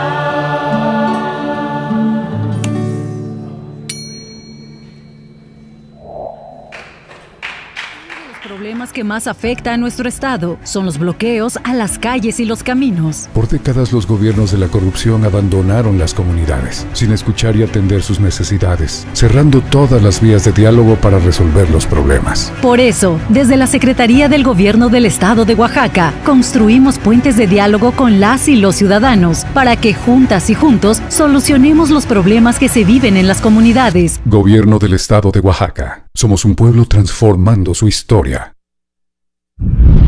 Los problemas que más afecta a nuestro estado son los bloqueos a las calles y los caminos. Por décadas los gobiernos de la corrupción abandonaron las comunidades, sin escuchar y atender sus necesidades, cerrando todas las vías de diálogo para resolver los problemas. Por eso, desde la Secretaría del Gobierno del Estado de Oaxaca, construimos puentes de diálogo con las y los ciudadanos para que juntas y juntos solucionemos los problemas que se viven en las comunidades. Gobierno del Estado de Oaxaca. Somos un pueblo transformando su historia.